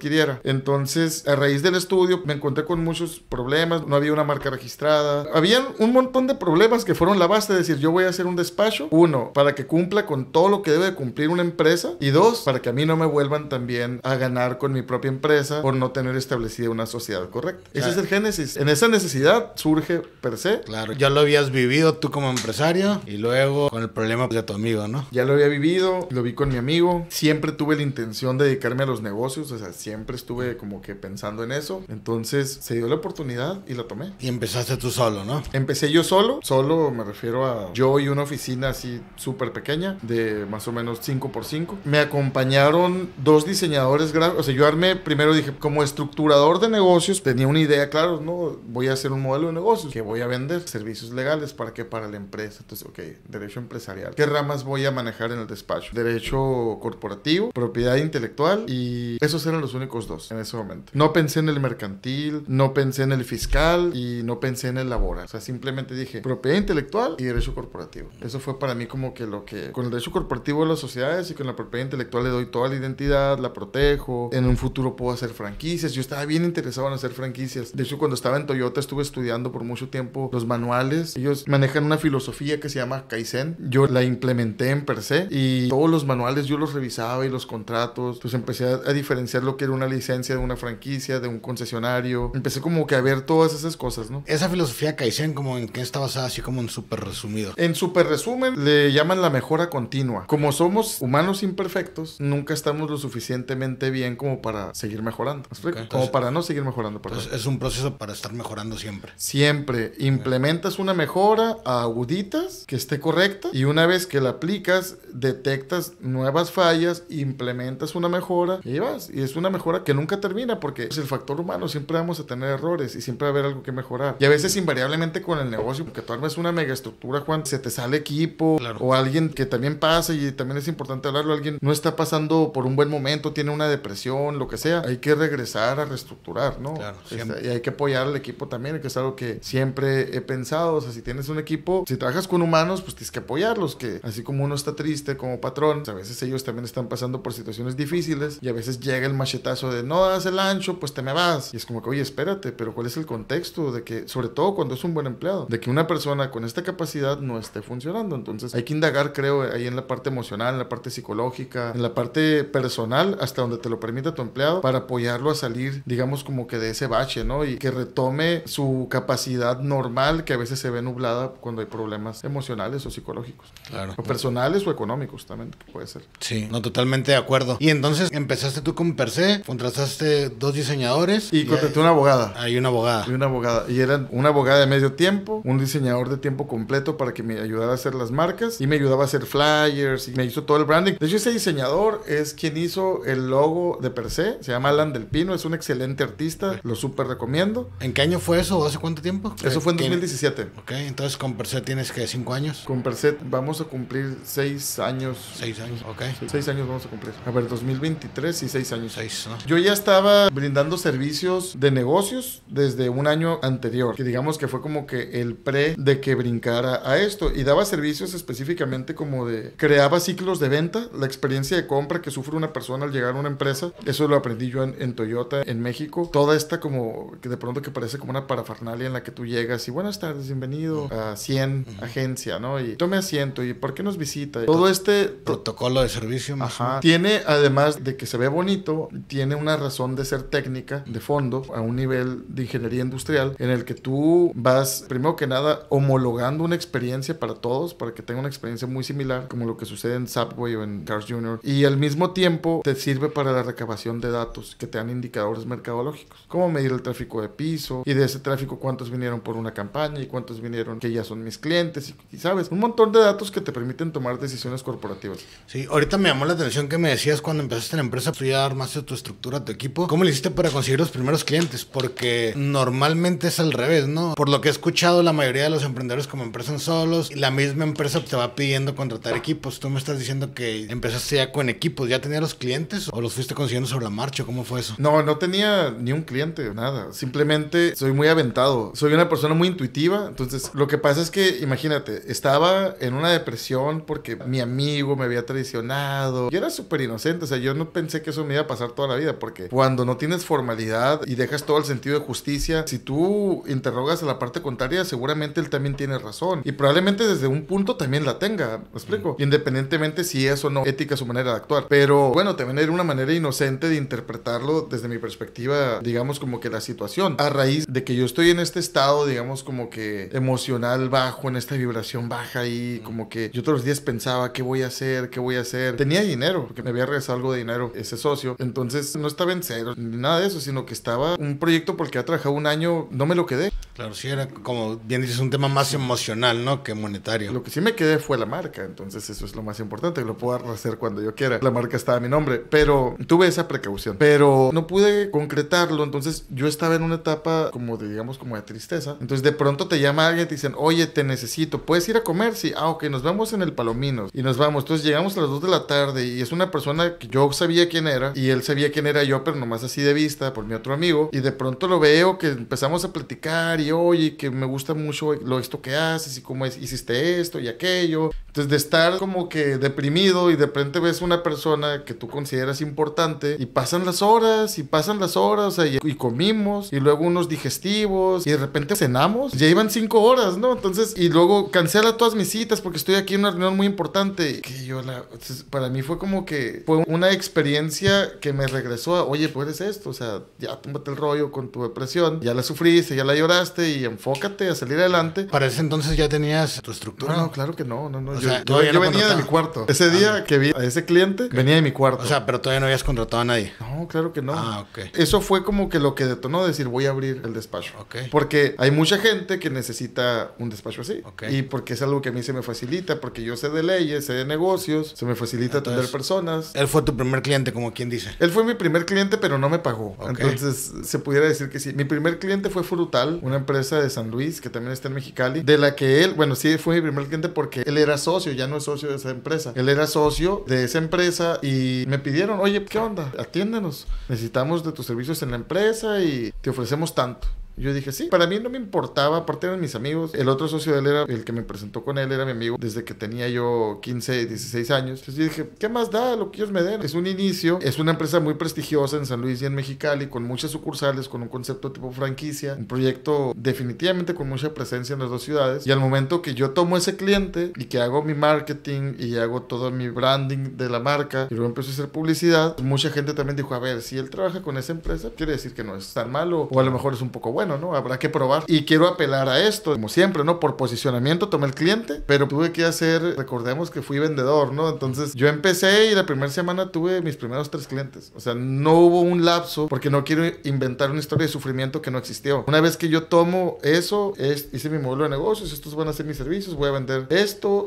adquiriera. Entonces, a raíz del estudio, me encontré con muchos problemas. No había una marca registrada. Habían un montón de problemas que fueron la base de decir, yo voy a hacer un despacho. Uno, para que cumpla con todo lo que debe de cumplir una empresa. Y dos, para que a mí no me vuelvan también a ganar con mi propia empresa por no tener establecida una sociedad correcta. Ese es el génesis. En esa necesidad surge per se. Claro, ya lo habías vivido tú como empresario y luego con el problema de tu amigo, ¿no? Ya lo había vivido, lo vi con mi amigo. Siempre tuve la intención de dedicarme a los negocios, o sea, siempre estuve como que pensando en eso. Entonces se dio la oportunidad y la tomé. Y empezaste tú solo, ¿no? Empecé yo solo me refiero a yo y una oficina así súper pequeña, de más o menos 5x5. Me acompañaron 2 diseñadores gráficos, o sea, yo armé, primero dije, como estructurador de negocios, tenía una idea, claro, ¿no? Voy a hacer un modelo de negocios que voy a vender, servicios legales, ¿para qué? Para la empresa. Entonces, ok, derecho empresarial. ¿Qué ramas voy a manejar en el despacho? Derecho corporativo, propiedad intelectual, y esos eran los únicos 2 en ese momento. No pensé en el mercantil, no pensé en el fiscal y no pensé en el laboral. O sea, simplemente dije propiedad intelectual y derecho corporativo. Eso fue para mí como que lo que... Con el derecho corporativo de las sociedades y con la propiedad intelectual le doy toda la identidad, la protejo. En un futuro puedo hacer franquicias. Yo estaba bien interesado en hacer franquicias. De hecho, cuando estaba en Toyota estuve estudiando por mucho tiempo los manuales. Ellos manejan una filosofía que se llama Kaizen. Yo la implementé en per se y todos los manuales yo los revisaba y los contratos. Entonces empecé a diferenciar lo que era una licencia de una franquicia, de un concesionario. Empecé como que a ver todas esas cosas, ¿no? Esa filosofía Kaizen, como en qué está basada, así como en súper resumido. En súper resumen, le llaman la mejora continua. Como somos humanos imperfectos, nunca estamos lo suficientemente bien como para seguir mejorando. ¿Me explico? Como para no seguir mejorando, perdón. Entonces, es un proceso para estar mejorando siempre. Siempre implementas una mejora a aguditas que esté correcta y una vez que la aplicas, detectas nuevas fallas, implementas una mejora y vas. Y es una mejora que nunca termina porque es el factor humano. Siempre vamos a tener errores y siempre va a haber algo que mejorar. Y a veces invariablemente con el negocio, porque tú armas una mega estructura, Juan, se te sale equipo, claro, o alguien que también pasa y también es importante hablarlo, alguien no está pasando por un buen momento, tiene una depresión, lo que sea, hay que regresar a reestructurar, ¿no? Claro, y hay que apoyar al equipo también, que es algo que siempre he pensado. O sea, si tienes un equipo, si trabajas con humanos, pues tienes que apoyarlos, que así como uno está triste como patrón, pues a veces ellos también están pasando por situaciones difíciles y a veces llega el machetazo de no das el ancho, pues te me vas. Y es como que, oye, espérate, pero ¿cuál es el contexto de que, sobre todo cuando es un buen empleado, de que una persona con esta capacidad no esté funcionando? Entonces hay que indagar, creo, ahí en la parte emocional, en la parte psicológica, en la parte personal, hasta donde te lo permita tu empleado, para apoyarlo a salir, digamos, como que de ese bache, ¿no? Y que retome su capacidad normal, que a veces se ve nublada cuando hay problemas emocionales o psicológicos. Claro. O personales o económicos también, que puede ser. Sí, no, totalmente de acuerdo. Y entonces empezaste tú con per se, contrataste 2 diseñadores. Y contraté una abogada. Hay una abogada. Y una abogada. Y eran una abogada de medio tiempo, un diseñador de tiempo completo para que me ayudara a hacer las marcas y me ayudaba a hacer flyers y me hizo todo el branding. De hecho, ese diseñador es quien hizo el logo de per se. Se llama Alan Del Pino, es un excelente artista, lo súper recomiendo. ¿En qué año fue eso o hace cuánto tiempo? Eso fue en 2017. Ok, entonces con per se tienes que 5 años. Con per se vamos a cumplir 6 años. 6 años, ok. 6 años vamos a cumplir. A ver, 2023 y 6 años. 6, ¿no? Yo ya estaba brindando servicios de negocios desde un año anterior, que digamos que fue como que el pre de que brincara a esto, y daba servicios específicamente como de creaba ciclos de venta, la experiencia de compra que sufre una persona al llegar a una empresa. Eso lo aprendí yo en Toyota en México. Toda esta como que de pronto que parece como una parafernalia en la que tú llegas y buenas tardes, bienvenido a 100 agencia, ¿no? Y tome asiento y ¿por qué nos visita? Todo este protocolo de servicio. Ajá. Tiene, además de que se ve bonito, tiene una razón de ser técnica de fondo a un nivel de ingeniería industrial en el que tú vas, primero que nada, homologando una experiencia para todos, para que tenga una experiencia muy similar, como lo que sucede en Subway o en Cars Jr. Y al mismo tiempo te sirve para la recabación de datos que te dan indicadores mercadológicos, cómo medir el tráfico de piso y de ese tráfico cuántos vinieron por una campaña y cuántos vinieron que ya son mis clientes y sabes, un montón de datos que te permiten tomar decisiones corporativas. Sí, ahorita me llamó la atención que me decías cuando empezaste en la empresa, tú ya armaste tu estructura, tu equipo. ¿Cómo le hiciste para conseguir los primeros clientes? Porque normalmente es al revés, ¿no? Por lo que he escuchado, la mayoría de los emprendedores como empiezan solos, y la misma empresa te va pidiendo contratar equipos. Tú me estás diciendo que empezaste ya con equipos, ¿ya tenías los clientes o los fuiste consiguiendo sobre la marcha? ¿Cómo fue eso? No tenía ni un cliente, nada. Simplemente soy muy aventado. Soy una persona muy intuitiva. Entonces, lo que pasa es que, imagínate, estaba en una depresión porque mi amigo me había traicionado. Yo era súper inocente, o sea, yo no pensé que eso me iba a pasar toda toda la vida, porque cuando no tienes formalidad y dejas todo el sentido de justicia, si tú interrogas a la parte contraria, seguramente él también tiene razón. Y probablemente desde un punto también la tenga, ¿me explico? Independientemente si es o no ética su manera de actuar. Pero bueno, también era una manera inocente de interpretarlo desde mi perspectiva, digamos como que la situación. A raíz de que yo estoy en este estado, digamos como que emocional bajo, en esta vibración baja y como que yo todos los días pensaba, ¿qué voy a hacer? ¿Qué voy a hacer? Tenía dinero, porque me había regresado algo de dinero ese socio. Entonces no estaba en cero, ni nada de eso, sino que estaba un proyecto por el que había trabajado un año, no me lo quedé. Claro, sí, era como bien dices, un tema más emocional, ¿no? Que monetario. Lo que sí me quedé fue la marca, entonces eso es lo más importante, que lo puedo hacer cuando yo quiera. La marca estaba a mi nombre, pero tuve esa precaución, pero no pude concretarlo, entonces yo estaba en una etapa como de, digamos, como de tristeza. Entonces de pronto te llama alguien y te dicen, oye, te necesito, ¿puedes ir a comer? Sí, ok, nos vemos en el Palominos y nos vamos. Entonces llegamos a las 2 de la tarde y es una persona que yo sabía quién era y él sabía quién era yo, pero nomás así de vista por mi otro amigo, y de pronto lo veo que empezamos a platicar y oye, que me gusta mucho esto que haces y cómo hiciste esto y aquello. Entonces de estar como que deprimido y de repente ves una persona que tú consideras importante y pasan las horas o sea, y comimos y luego unos digestivos y de repente cenamos, ya iban 5 horas, ¿no? Entonces, y luego cancela todas mis citas porque estoy aquí en una reunión muy importante, que entonces, para mí fue como que fue una experiencia que me regresó a, oye, pues eres esto, o sea, ya túmbate el rollo con tu depresión, ya la sufriste, ya la lloraste y enfócate a salir adelante. ¿Para ese entonces ya tenías tu estructura? No, claro que no. O sea, Yo venía de mi cuarto. Ese día que vi a ese cliente, venía de mi cuarto. O sea, pero todavía no habías contratado a nadie. No, claro que no. Ok. Eso fue como que lo que detonó decir, voy a abrir el despacho. Ok. Porque hay mucha gente que necesita un despacho así. Ok. Y porque es algo que a mí se me facilita, porque yo sé de leyes, sé de negocios, se me facilita atender personas. Él fue tu primer cliente, como quien dice. Él fue mi primer cliente, pero no me pagó. Ok. Entonces, se pudiera decir que sí. Mi primer cliente fue Frutal, una empresa de San Luis, que también está en Mexicali, de la que él, bueno, sí fue mi primer cliente porque él era socio, ya no es socio de esa empresa. Él era socio de esa empresa y me pidieron, oye, ¿qué onda? Atiéndanos. Necesitamos de tus servicios en la empresa y te ofrecemos tanto. Yo dije, sí, para mí no me importaba, aparte eran mis amigos. El otro socio de él era el que me presentó con él, era mi amigo desde que tenía yo 15, 16 años. Entonces yo dije, ¿qué más da lo que ellos me den? Es un inicio, es una empresa muy prestigiosa en San Luis y en Mexicali, con muchas sucursales, con un concepto tipo franquicia, un proyecto definitivamente con mucha presencia en las dos ciudades. Y al momento que yo tomo ese cliente y que hago mi marketing y hago todo mi branding de la marca y luego empiezo a hacer publicidad, mucha gente también dijo, a ver, si él trabaja con esa empresa, quiere decir que no es tan malo o a lo mejor es un poco bueno, ¿no? Habrá que probar. Y quiero apelar a esto, como siempre, ¿no? Por posicionamiento tomé el cliente, pero tuve que hacer, recordemos que fui vendedor, ¿no? Entonces yo empecé y la primera semana tuve mis primeros 3 clientes. O sea, no hubo un lapso porque no quiero inventar una historia de sufrimiento que no existió. Una vez que yo tomo eso, hice mi modelo de negocios, estos van a ser mis servicios, voy a vender esto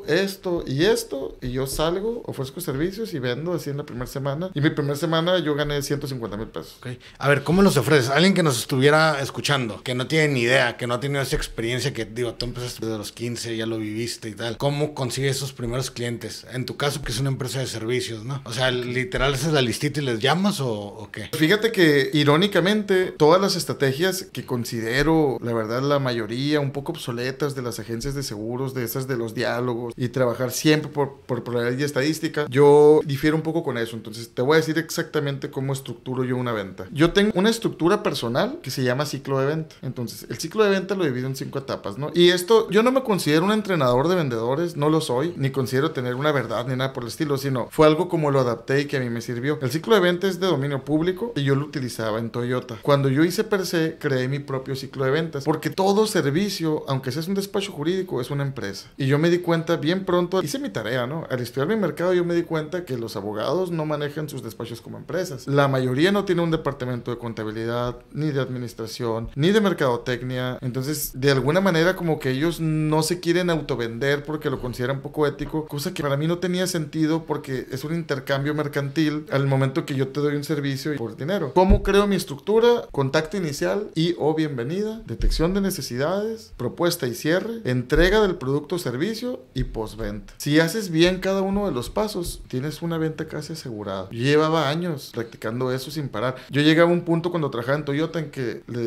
y yo salgo, ofrezco servicios y vendo así en la primera semana. Y mi primera semana yo gané 150,000 pesos. Okay. A ver, ¿cómo los ofreces? Alguien que nos estuviera escuchando, que no tiene ni idea, que no ha tenido esa experiencia, que digo, tú empezaste desde los 15, ya lo viviste y tal. ¿Cómo consigues esos primeros clientes? En tu caso, que es una empresa de servicios, ¿no? O sea, literal, ¿haces la listita y les llamas o qué? Fíjate que, irónicamente, todas las estrategias que considero, la verdad, la mayoría un poco obsoletas de las agencias de seguros, de esas de los diálogos y trabajar siempre por probabilidad y estadística, yo difiero un poco con eso. Entonces, te voy a decir exactamente cómo estructuro yo una venta. Yo tengo una estructura personal que se llama ciclo de venta. Entonces, el ciclo de venta lo divido en 5 etapas, ¿no? Y esto, yo no me considero un entrenador de vendedores, no lo soy, ni considero tener una verdad ni nada por el estilo, sino fue algo como lo adapté y que a mí me sirvió. El ciclo de venta es de dominio público y yo lo utilizaba en Toyota. Cuando yo hice per se, creé mi propio ciclo de ventas, porque todo servicio, aunque seas un despacho jurídico, es una empresa. Y yo me di cuenta bien pronto, hice mi tarea, ¿no? Al estudiar mi mercado, yo me di cuenta que los abogados no manejan sus despachos como empresas. La mayoría no tiene un departamento de contabilidad, ni de administración, ni de mercadotecnia. Entonces, de alguna manera, como que ellos no se quieren autovender porque lo consideran poco ético, cosa que para mí no tenía sentido porque es un intercambio mercantil al momento que yo te doy un servicio y por dinero. ¿Cómo creo mi estructura? Contacto inicial y o bienvenida, detección de necesidades, propuesta y cierre, entrega del producto o servicio y postventa. Si haces bien cada uno de los pasos, tienes una venta casi asegurada. Yo llevaba años practicando eso sin parar. Yo llegaba a un punto cuando trabajaba en Toyota en que le decía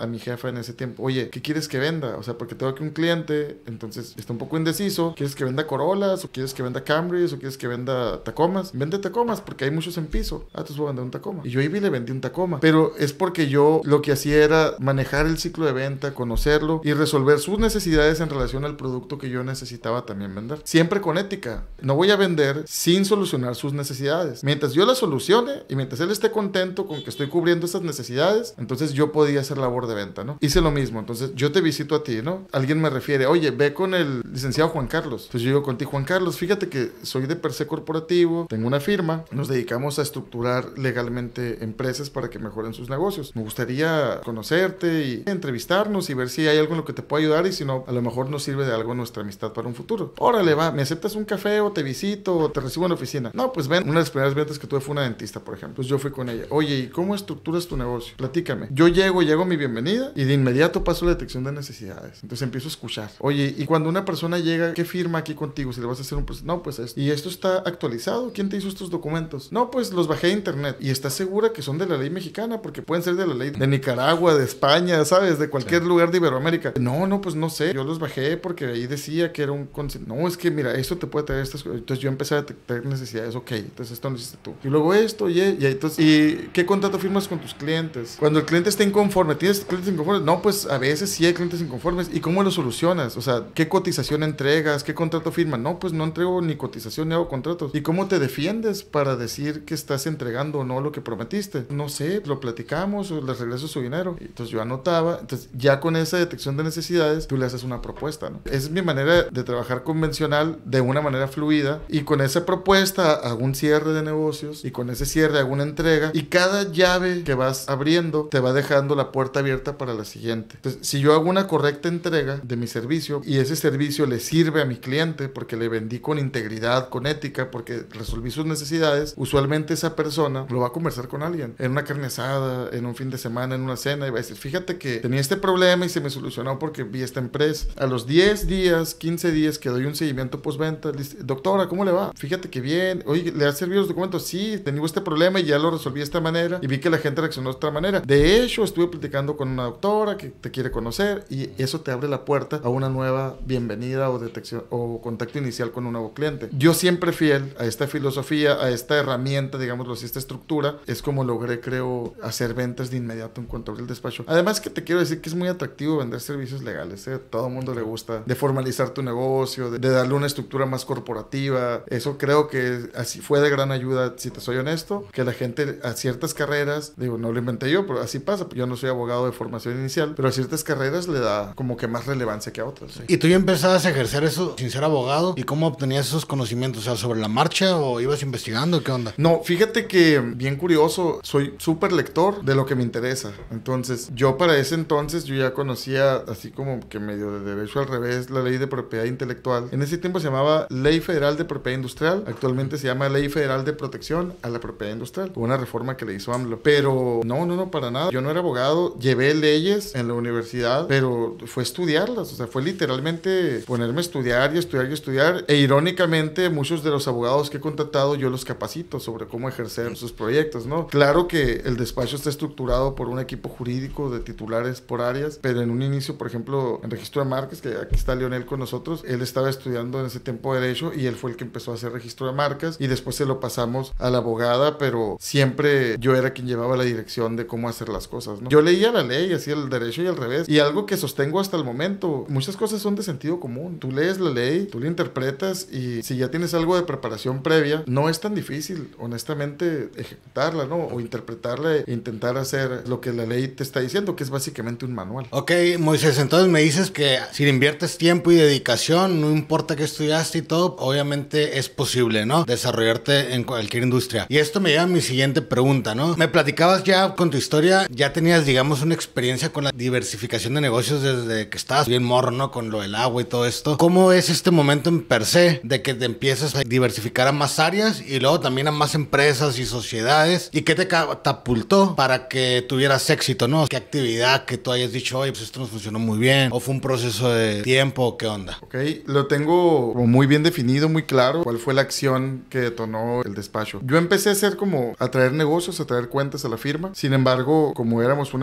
a mi jefa en ese tiempo, oye, ¿qué quieres que venda? O sea, porque tengo aquí un cliente, entonces está un poco indeciso. ¿Quieres que venda Corollas? ¿O quieres que venda Camrys? ¿O quieres que venda Tacomas? Vende Tacomas porque hay muchos en piso. Ah, entonces voy a vender un Tacoma. Y yo iba y le vendí un Tacoma. Pero es porque yo lo que hacía era manejar el ciclo de venta, conocerlo y resolver sus necesidades en relación al producto que yo necesitaba también vender. Siempre con ética. No voy a vender sin solucionar sus necesidades. Mientras yo las solucione y mientras él esté contento con que estoy cubriendo esas necesidades, entonces yo podía hacer labor de venta, ¿no? Hice lo mismo. Entonces yo te visito a ti, ¿no? Alguien me refiere, oye, ve con el licenciado Juan Carlos. Entonces yo digo contigo, Juan Carlos, fíjate que soy de per se corporativo, tengo una firma, nos dedicamos a estructurar legalmente empresas para que mejoren sus negocios. Me gustaría conocerte y entrevistarnos y ver si hay algo en lo que te pueda ayudar y si no, a lo mejor nos sirve de algo nuestra amistad para un futuro. Órale, va, ¿me aceptas un café o te visito o te recibo en la oficina? No, pues ven, una de las primeras ventas que tuve fue una dentista, por ejemplo. Pues yo fui con ella. Oye, ¿y cómo estructuras tu negocio? Platícame. Yo llego a mi bienvenida y de inmediato paso la detección de necesidades. Entonces empiezo a escuchar. Oye, y cuando una persona llega, ¿qué firma aquí contigo? Si le vas a hacer un proceso. No, pues esto. ¿Y esto está actualizado? ¿Quién te hizo estos documentos? No, pues los bajé de internet. ¿Y estás segura que son de la ley mexicana? Porque pueden ser de la ley de Nicaragua, de España, ¿sabes? De cualquier lugar de Iberoamérica. No, pues no sé. Yo los bajé porque ahí decía que era un... No, es que mira, esto te puede traer estas cosas. Entonces yo empecé a detectar necesidades. Ok, entonces esto lo hiciste tú. Y luego esto, y entonces... ¿Y qué contrato firmas con tus clientes? Cuando el cliente está inconforme, ¿tienes clientes inconformes? No, pues a veces sí hay clientes inconformes. ¿Y cómo lo solucionas? O sea, ¿qué cotización entregas? ¿Qué contrato firman? No, pues no entrego ni cotización ni hago contratos. ¿Y cómo te defiendes para decir que estás entregando o no lo que prometiste? No sé, lo platicamos o les regreso su dinero. Y entonces yo anotaba. Entonces ya con esa detección de necesidades, tú le haces una propuesta, ¿no? Esa es mi manera de trabajar convencional de una manera fluida y con esa propuesta hago un cierre de negocios y con ese cierre hago una entrega y cada llave que vas abriendo te va dejando la puerta abierta para la siguiente. Entonces, si yo hago una correcta entrega de mi servicio y ese servicio le sirve a mi cliente porque le vendí con integridad, con ética, porque resolví sus necesidades, usualmente esa persona lo va a conversar con alguien en una carne asada, en un fin de semana, en una cena y va a decir, fíjate que tenía este problema y se me solucionó porque vi esta empresa. A los 10 días, 15 días que doy un seguimiento postventa, le dice, doctora, ¿cómo le va? Fíjate que bien. Oye, ¿le has servido los documentos? Sí, tenía este problema y ya lo resolví de esta manera y vi que la gente reaccionó de otra manera. De hecho, estuve platicando con una doctora que te quiere conocer y eso te abre la puerta a una nueva bienvenida o detección o contacto inicial con un nuevo cliente. Yo siempre fiel a esta filosofía, a esta herramienta, digámoslo así, esta estructura, es como logré, creo, hacer ventas de inmediato en cuanto abrí el despacho. Además que te quiero decir que es muy atractivo vender servicios legales, ¿eh? Todo el mundo le gusta de formalizar tu negocio, de darle una estructura más corporativa. Eso creo que así fue de gran ayuda, si te soy honesto, que la gente a ciertas carreras, digo, no lo inventé yo, pero así pasa. Yo no soy abogado de formación inicial, pero a ciertas carreras le da como que más relevancia que a otras. ¿Sí? ¿Y tú ya empezabas a ejercer eso sin ser abogado? ¿Y cómo obtenías esos conocimientos? O sea, ¿sobre la marcha o ibas investigando? ¿Qué onda? No, fíjate que bien curioso, soy súper lector de lo que me interesa. Entonces, yo para ese entonces yo ya conocía así como que medio de derecho al revés la ley de propiedad intelectual. En ese tiempo se llamaba Ley Federal de Propiedad Industrial. Actualmente se llama Ley Federal de Protección a la Propiedad Industrial. Fue una reforma que le hizo AMLO. Pero no, para nada. Yo no era abogado. Llevé leyes en la universidad, pero fue estudiarlas. O sea, fue literalmente ponerme a estudiar y estudiar y estudiar. E irónicamente, muchos de los abogados que he contratado, yo los capacito sobre cómo ejercer sus proyectos, ¿no? Claro que el despacho está estructurado por un equipo jurídico de titulares por áreas, pero en un inicio, por ejemplo, en registro de marcas, que aquí está Leonel con nosotros, él estaba estudiando en ese tiempo Derecho y él fue el que empezó a hacer registro de marcas y después se lo pasamos a la abogada, pero siempre yo era quien llevaba la dirección de cómo hacer las cosas, ¿no? Yo leía la ley, hacía el derecho y al revés, y algo que sostengo hasta el momento, muchas cosas son de sentido común. Tú lees la ley, tú la interpretas y si ya tienes algo de preparación previa, no es tan difícil, honestamente, ejecutarla, ¿no? O interpretarla e intentar hacer lo que la ley te está diciendo, que es básicamente un manual. Ok, Moisés, entonces me dices que si le inviertes tiempo y dedicación, no importa qué estudiaste y todo, obviamente es posible, ¿no? Desarrollarte en cualquier industria. Y esto me lleva a mi siguiente pregunta, ¿no? Me platicabas ya con tu historia, ya tenías, digamos, una experiencia con la diversificación de negocios desde que estabas bien morro, ¿no? Con lo del agua y todo esto. ¿Cómo es este momento en per se de que te empiezas a diversificar a más áreas y luego también a más empresas y sociedades? ¿Y qué te catapultó para que tuvieras éxito, ¿no? ¿Qué actividad que tú hayas dicho, oye, pues esto nos funcionó muy bien? ¿O fue un proceso de tiempo? ¿Qué onda? Ok, lo tengo como muy bien definido, muy claro, cuál fue la acción que detonó el despacho. Yo empecé a hacer como a traer negocios, a traer cuentas a la firma. Sin embargo, como éramos una empresa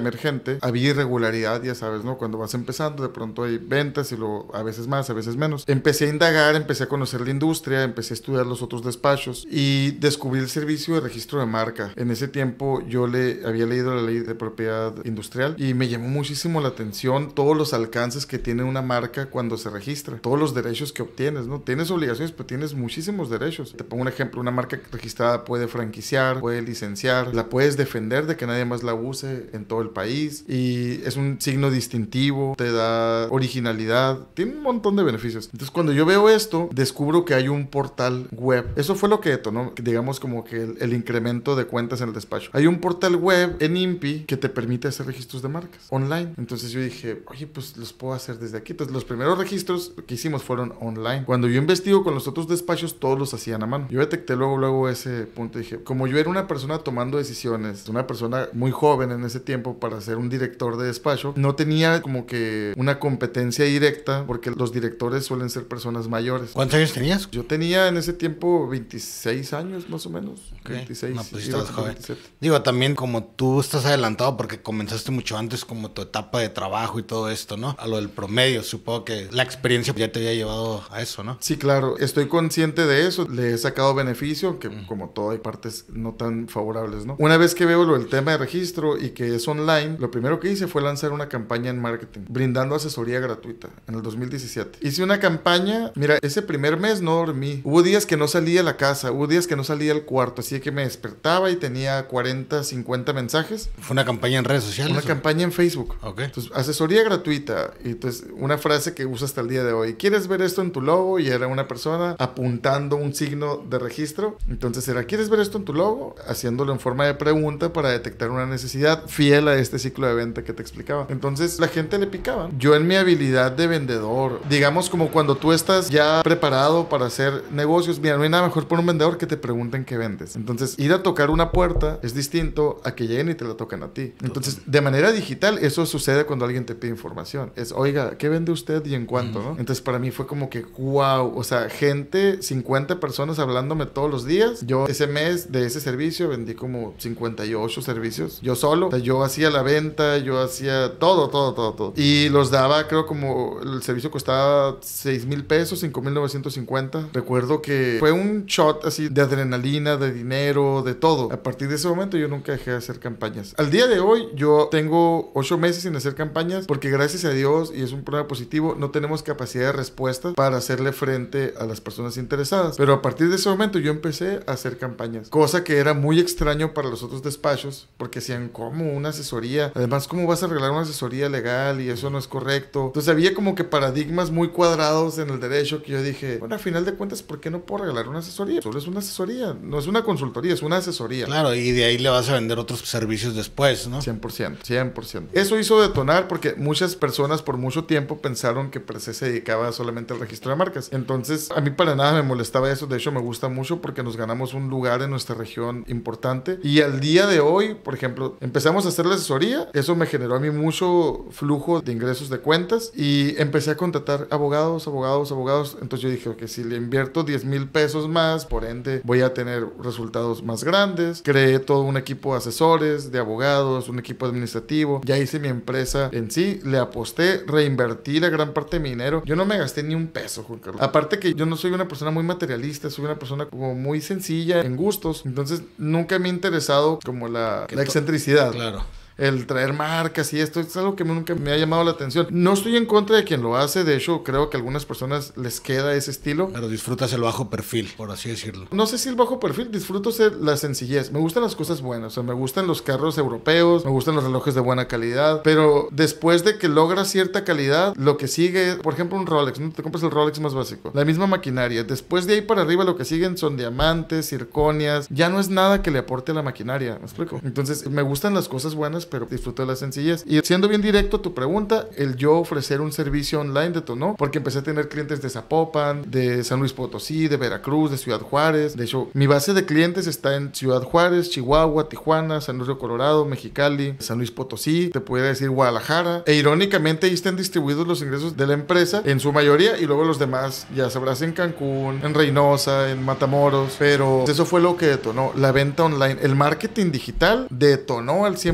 emergente, había irregularidad, ya sabes, ¿no? Cuando vas empezando, de pronto hay ventas y luego a veces más, a veces menos. Empecé a indagar, empecé a conocer la industria, empecé a estudiar los otros despachos y descubrí el servicio de registro de marca. En ese tiempo yo había leído la ley de propiedad industrial y me llamó muchísimo la atención todos los alcances que tiene una marca cuando se registra, todos los derechos que obtienes, ¿no? Tienes obligaciones, pero tienes muchísimos derechos. Te pongo un ejemplo, una marca registrada puede franquiciar, puede licenciar, la puedes defender de que nadie más la use en todo el país y es un signo distintivo, te da originalidad, tiene un montón de beneficios. Entonces cuando yo veo esto, descubro que hay un portal web. Eso fue lo que detonó, digamos, como que el incremento de cuentas en el despacho. Hay un portal web en INPI que te permite hacer registros de marcas online. Entonces yo dije, oye, pues los puedo hacer desde aquí. Entonces los primeros registros que hicimos fueron online. Cuando yo investigo con los otros despachos, todos los hacían a mano. Yo detecté luego ese punto. Dije, como yo era una persona tomando decisiones, una persona muy joven en ese tiempo para ser un director de despacho, no tenía como que una competencia directa porque los directores suelen ser personas mayores. ¿Cuántos años tenías? Yo tenía en ese tiempo 26 años más o menos. Okay. 26. No, pues estabas joven. 27. Digo, también como tú estás adelantado porque comenzaste mucho antes como tu etapa de trabajo y todo esto, ¿no? A lo del promedio, supongo que la experiencia ya te había llevado a eso, ¿no? Sí, claro. Estoy consciente de eso. Le he sacado beneficio, aunque como todo hay partes no tan favorables, ¿no? Una vez que veo el tema de registro y que es online, lo primero que hice fue lanzar una campaña en marketing, brindando asesoría gratuita en el 2017. Hice una campaña, mira, ese primer mes no dormí. Hubo días que no salía a la casa, hubo días que no salía al cuarto, así que me despertaba y tenía 40, 50 mensajes. ¿Fue una campaña en redes sociales? Una campaña en Facebook. Ok. Entonces, asesoría gratuita. Y entonces, una frase que uso hasta el día de hoy. ¿Quieres ver esto en tu logo? Y era una persona apuntando un signo de registro. Entonces era, ¿quieres ver esto en tu logo? Haciéndolo en forma de pregunta para detectar una necesidad fiel a este ciclo de venta que te explicaba. Entonces, la gente le picaba. Yo en mi habilidad de vendedor, digamos como cuando tú estás ya preparado para hacer negocios, mira, no hay nada mejor por un vendedor que te pregunten qué vendes. Entonces, ir a tocar una puerta es distinto a que lleguen y te la tocan a ti. Entonces, de manera digital, eso sucede cuando alguien te pide información. Es, oiga, ¿qué vende usted y en cuánto, no? Entonces, para mí fue como que, wow, o sea, gente, 50 personas hablándome todos los días. Yo ese mes de ese servicio vendí como 58 servicios. Yo solo. O sea, yo hacía la venta, yo hacía todo. Y los daba, creo, como el servicio costaba 6,000 pesos, 5,950. Recuerdo que fue un shot así de adrenalina, de dinero, de todo. A partir de ese momento yo nunca dejé de hacer campañas. Al día de hoy yo tengo 8 meses sin hacer campañas porque gracias a Dios, y es un problema positivo, no tenemos capacidad de respuesta para hacerle frente a las personas interesadas. Pero a partir de ese momento yo empecé a hacer campañas. Cosa que era muy extraño para los otros despachos porque decían, ¿cómo? Una asesoría. Además, ¿cómo vas a arreglar una asesoría legal? Y eso no es correcto. Entonces había como que paradigmas muy cuadrados en el derecho que yo dije, bueno, a final de cuentas, ¿por qué no puedo arreglar una asesoría? Solo es una asesoría. No es una consultoría, es una asesoría. Claro, y de ahí le vas a vender otros servicios después, ¿no? 100%. Eso hizo detonar porque muchas personas por mucho tiempo pensaron que Prece se dedicaba solamente al registro de marcas. Entonces, a mí para nada me molestaba eso. De hecho, me gusta mucho porque nos ganamos un lugar en nuestra región importante. Y al día de hoy, por ejemplo, empezamos a hacer la asesoría. Eso me generó a mí mucho flujo de ingresos de cuentas y empecé a contratar abogados. Entonces yo dije, ok, si le invierto 10,000 pesos más, por ende voy a tener resultados más grandes. Creé todo un equipo de asesores, de abogados, un equipo administrativo. Ya hice mi empresa en sí, le aposté, reinvertí la gran parte de mi dinero. Yo no me gasté ni un peso, Juan Carlos. Aparte que yo no soy una persona muy materialista, soy una persona como muy sencilla en gustos. Entonces nunca me ha interesado como la excentricidad. Claro. El traer marcas y esto es algo que nunca me ha llamado la atención. No estoy en contra de quien lo hace. De hecho, creo que a algunas personas les queda ese estilo. Pero disfrutas el bajo perfil, por así decirlo. No sé si el bajo perfil, disfruto la sencillez. Me gustan las cosas buenas. O sea, me gustan los carros europeos, me gustan los relojes de buena calidad. Pero después de que logras cierta calidad, lo que sigue, por ejemplo, un Rolex, ¿no? Te compras el Rolex más básico. La misma maquinaria. Después de ahí para arriba, lo que siguen son diamantes, zirconias. Ya no es nada que le aporte a la maquinaria. ¿Me explico? Entonces, me gustan las cosas buenas, pero disfruto de la sencillez. Y siendo bien directo tu pregunta, el yo ofrecer un servicio online detonó porque empecé a tener clientes de Zapopan, de San Luis Potosí, de Veracruz, de Ciudad Juárez. De hecho, mi base de clientes está en Ciudad Juárez, Chihuahua, Tijuana, San Luis Río Colorado, Mexicali, San Luis Potosí, te pudiera decir Guadalajara. E irónicamente ahí están distribuidos los ingresos de la empresa en su mayoría y luego los demás, ya sabrás, en Cancún, en Reynosa, en Matamoros. Pero eso fue lo que detonó la venta online. El marketing digital detonó al 100%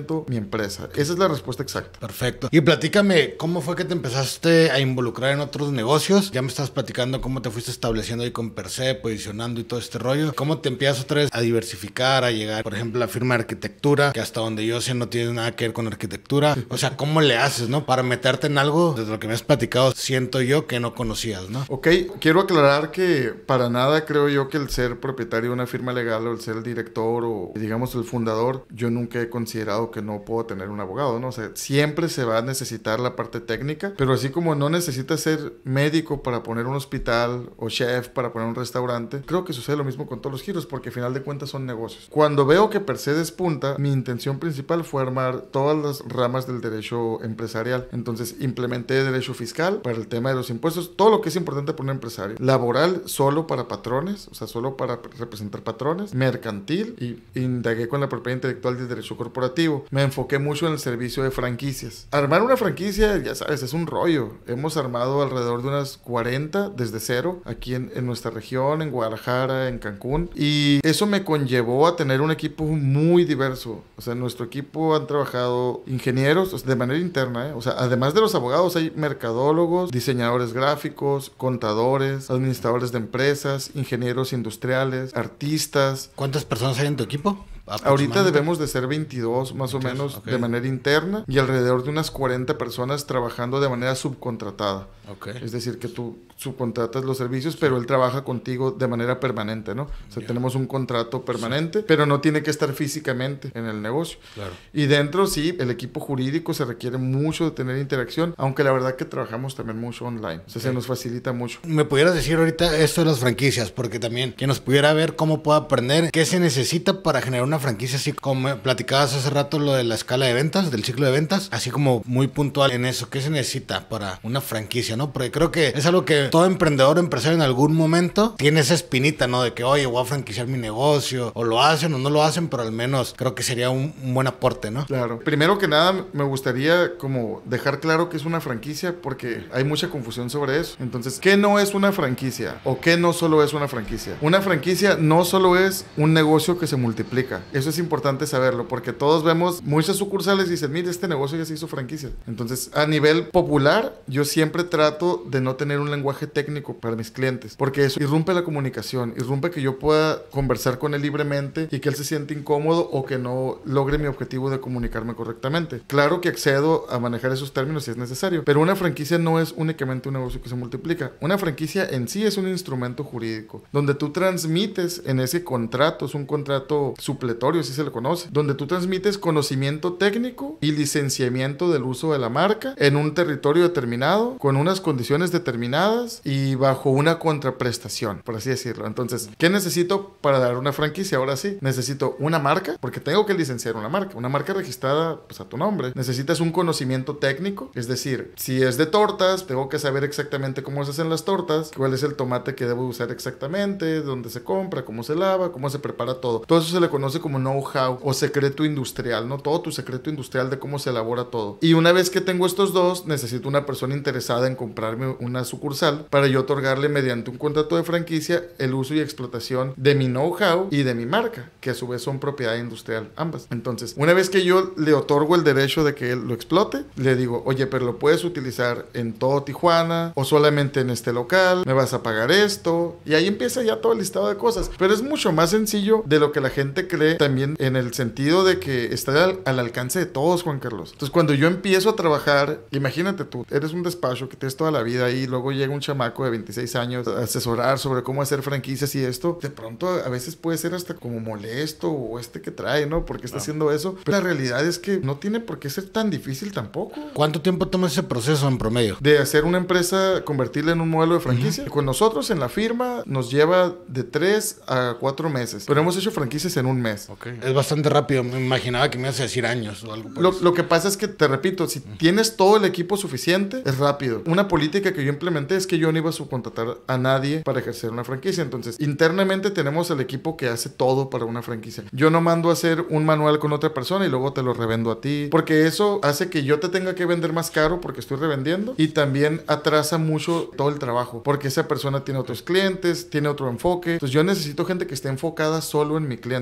100% mi empresa. Esa es la respuesta exacta. Perfecto. Y platícame, ¿cómo fue que te empezaste a involucrar en otros negocios? Ya me estás platicando cómo te fuiste estableciendo ahí con Percebe, posicionando y todo este rollo. ¿Cómo te empiezas otra vez a diversificar, a llegar, por ejemplo, a la firma de arquitectura, que hasta donde yo sé no tiene nada que ver con arquitectura? O sea, ¿cómo le haces, no? Para meterte en algo, desde lo que me has platicado, siento yo que no conocías, ¿no? Ok, quiero aclarar que para nada creo yo que el ser propietario de una firma legal o el ser el director o digamos el fundador, yo nunca he considerado que no puedo tener un abogado, ¿no? O sea, siempre se va a necesitar la parte técnica, pero así como no necesitas ser médico para poner un hospital o chef para poner un restaurante, creo que sucede lo mismo con todos los giros, porque al final de cuentas son negocios. Cuando veo que Percebe despunta, mi intención principal fue armar todas las ramas del derecho empresarial. Entonces implementé derecho fiscal para el tema de los impuestos, todo lo que es importante para un empresario. Laboral solo para patrones, o sea, solo para representar patrones. Mercantil, y indagué con la propiedad intelectual del derecho corporativo. Me enfoqué mucho en el servicio de franquicias. Armar una franquicia, ya sabes, es un rollo. Hemos armado alrededor de unas 40 desde cero, aquí en nuestra región, en Guadalajara, en Cancún. Y eso me conllevó a tener un equipo muy diverso. O sea, en nuestro equipo han trabajado ingenieros, o sea, de manera interna, ¿eh? O sea, además de los abogados, hay mercadólogos, diseñadores gráficos, contadores, administradores de empresas, ingenieros industriales, artistas. ¿Cuántas personas hay en tu equipo? Ahorita debemos de ser 22 más o menos, okay, de manera interna, y alrededor de unas 40 personas trabajando de manera subcontratada. Okay. Es decir, que tú subcontratas los servicios, pero él trabaja contigo de manera permanente, ¿no? O sea, tenemos un contrato permanente, pero no tiene que estar físicamente en el negocio. Claro. Y dentro, sí, el equipo jurídico se requiere mucho de tener interacción, aunque la verdad que trabajamos también mucho online. O sea, se nos facilita mucho. ¿Me pudieras decir ahorita esto de las franquicias? Porque también que nos pudiera ver cómo puedo aprender, qué se necesita para generar una franquicia, así como platicabas hace rato lo de la escala de ventas, del ciclo de ventas, así como muy puntual en eso. ¿Qué se necesita para una franquicia, no? Porque creo que es algo que todo emprendedor o empresario en algún momento tiene esa espinita, ¿no? De que, oye, voy a franquiciar mi negocio, o lo hacen o no lo hacen, pero al menos creo que sería un buen aporte, ¿no? Claro. Primero que nada, me gustaría como dejar claro que es una franquicia, porque hay mucha confusión sobre eso. Entonces, ¿qué no es una franquicia? ¿O qué no solo es una franquicia? Una franquicia no solo es un negocio que se multiplica. Eso es importante saberlo, porque todos vemos muchas sucursales y dicen, mire, este negocio ya se hizo franquicia. Entonces, a nivel popular, yo siempre trato de no tener un lenguaje técnico para mis clientes, porque eso irrumpe la comunicación, irrumpe que yo pueda conversar con él libremente y que él se siente incómodo o que no logre mi objetivo de comunicarme correctamente. Claro que accedo a manejar esos términos si es necesario, pero una franquicia no es únicamente un negocio que se multiplica. Una franquicia en sí es un instrumento jurídico, donde tú transmites en ese contrato, es un contrato supletorio, así se le conoce, donde tú transmites conocimiento técnico y licenciamiento del uso de la marca en un territorio determinado, con unas condiciones determinadas y bajo una contraprestación, por así decirlo. Entonces, ¿qué necesito para dar una franquicia? Ahora sí, necesito una marca, porque tengo que licenciar una marca registrada pues a tu nombre. Necesitas un conocimiento técnico, es decir, si es de tortas, tengo que saber exactamente cómo se hacen las tortas, cuál es el tomate que debo usar exactamente, dónde se compra, cómo se lava, cómo se prepara todo. Todo eso se le conoce como know-how o secreto industrial, ¿no? Todo tu secreto industrial de cómo se elabora todo. Y una vez que tengo estos dos, necesito una persona interesada en comprarme una sucursal para yo otorgarle mediante un contrato de franquicia el uso y explotación de mi know-how y de mi marca, que a su vez son propiedad industrial ambas. Entonces, una vez que yo le otorgo el derecho de que él lo explote, le digo, oye, pero lo puedes utilizar en todo Tijuana o solamente en este local, me vas a pagar esto, y ahí empieza ya todo el listado de cosas. Pero es mucho más sencillo de lo que la gente cree, también en el sentido de que está al alcance de todos, Juan Carlos. Entonces, cuando yo empiezo a trabajar, imagínate tú, eres un despacho que tienes toda la vida ahí, luego llega un chamaco de 26 años a asesorar sobre cómo hacer franquicias y esto, de pronto a veces puede ser hasta como molesto, o que trae, ¿no? ¿Por qué está haciendo eso? Pero la realidad es que no tiene por qué ser tan difícil tampoco. ¿Cuánto tiempo toma ese proceso en promedio? De hacer una empresa, convertirla en un modelo de franquicia. Con nosotros en la firma nos lleva de 3 a 4 meses, pero hemos hecho franquicias en un mes. Okay. Es bastante rápido. Me imaginaba que me ibas a decir años o algo por eso. Lo que pasa es que, te repito, si tienes todo el equipo suficiente, es rápido. Una política que yo implementé es que yo no iba a subcontratar a nadie para ejercer una franquicia. Entonces, internamente tenemos el equipo que hace todo para una franquicia. Yo no mando a hacer un manual con otra persona y luego te lo revendo a ti, porque eso hace que yo te tenga que vender más caro porque estoy revendiendo, y también atrasa mucho todo el trabajo, porque esa persona tiene otros clientes, tiene otro enfoque. Entonces, yo necesito gente que esté enfocada solo en mi cliente. Claro.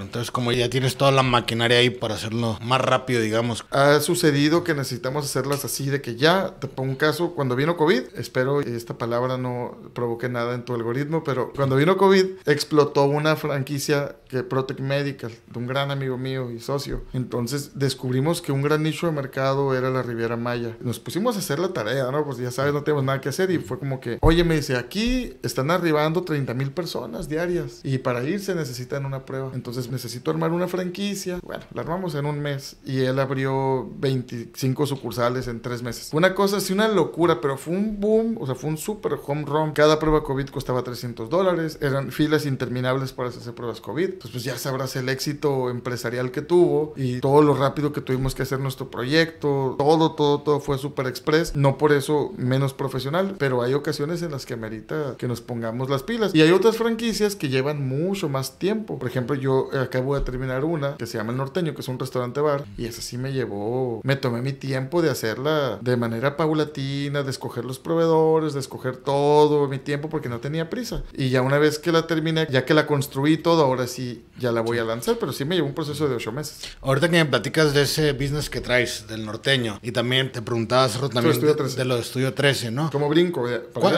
entonces como ya tienes toda la maquinaria ahí para hacerlo más rápido, digamos. Ha sucedido que necesitamos hacerlas así, de que ya, te pongo un caso, cuando vino COVID, espero esta palabra no provoque nada en tu algoritmo, pero cuando vino COVID, explotó una franquicia que Protec Medical, de un gran amigo mío y socio. Entonces descubrimos que un gran nicho de mercado era la Riviera Maya. Nos pusimos a hacer la tarea, ¿no? Pues ya sabes, no tenemos nada que hacer, y fue como que, oye, me dice, aquí están arribando 30,000 personas diarias y para irse necesitan una prueba. Entonces necesito armar una franquicia. Bueno, la armamos en un mes y él abrió 25 sucursales en 3 meses. Fue una cosa así, una locura, pero fue un boom, o sea, fue un super home run. Cada prueba COVID costaba $300, eran filas interminables para hacer pruebas COVID. Pues ya sabrás el éxito empresarial que tuvo y todo lo rápido que tuvimos que hacer nuestro proyecto. Todo fue super express. No por eso menos profesional, pero hay ocasiones en las que amerita que nos pongamos las pilas. Y hay otras franquicias que llevan mucho más tiempo. Por ejemplo, yo acabo de terminar una que se llama El Norteño, que es un restaurante bar, y esa sí me tomé mi tiempo de hacerla de manera paulatina, de escoger los proveedores, de escoger todo mi tiempo, porque no tenía prisa. Y ya una vez que la terminé, ya que la construí todo, ahora sí ya la voy a lanzar, pero sí me llevó un proceso de 8 meses. Ahorita que me platicas de ese business que traes, del Norteño, y también te preguntaba hace rato también de lo de Estudio 13, ¿no? ¿Cómo brinco?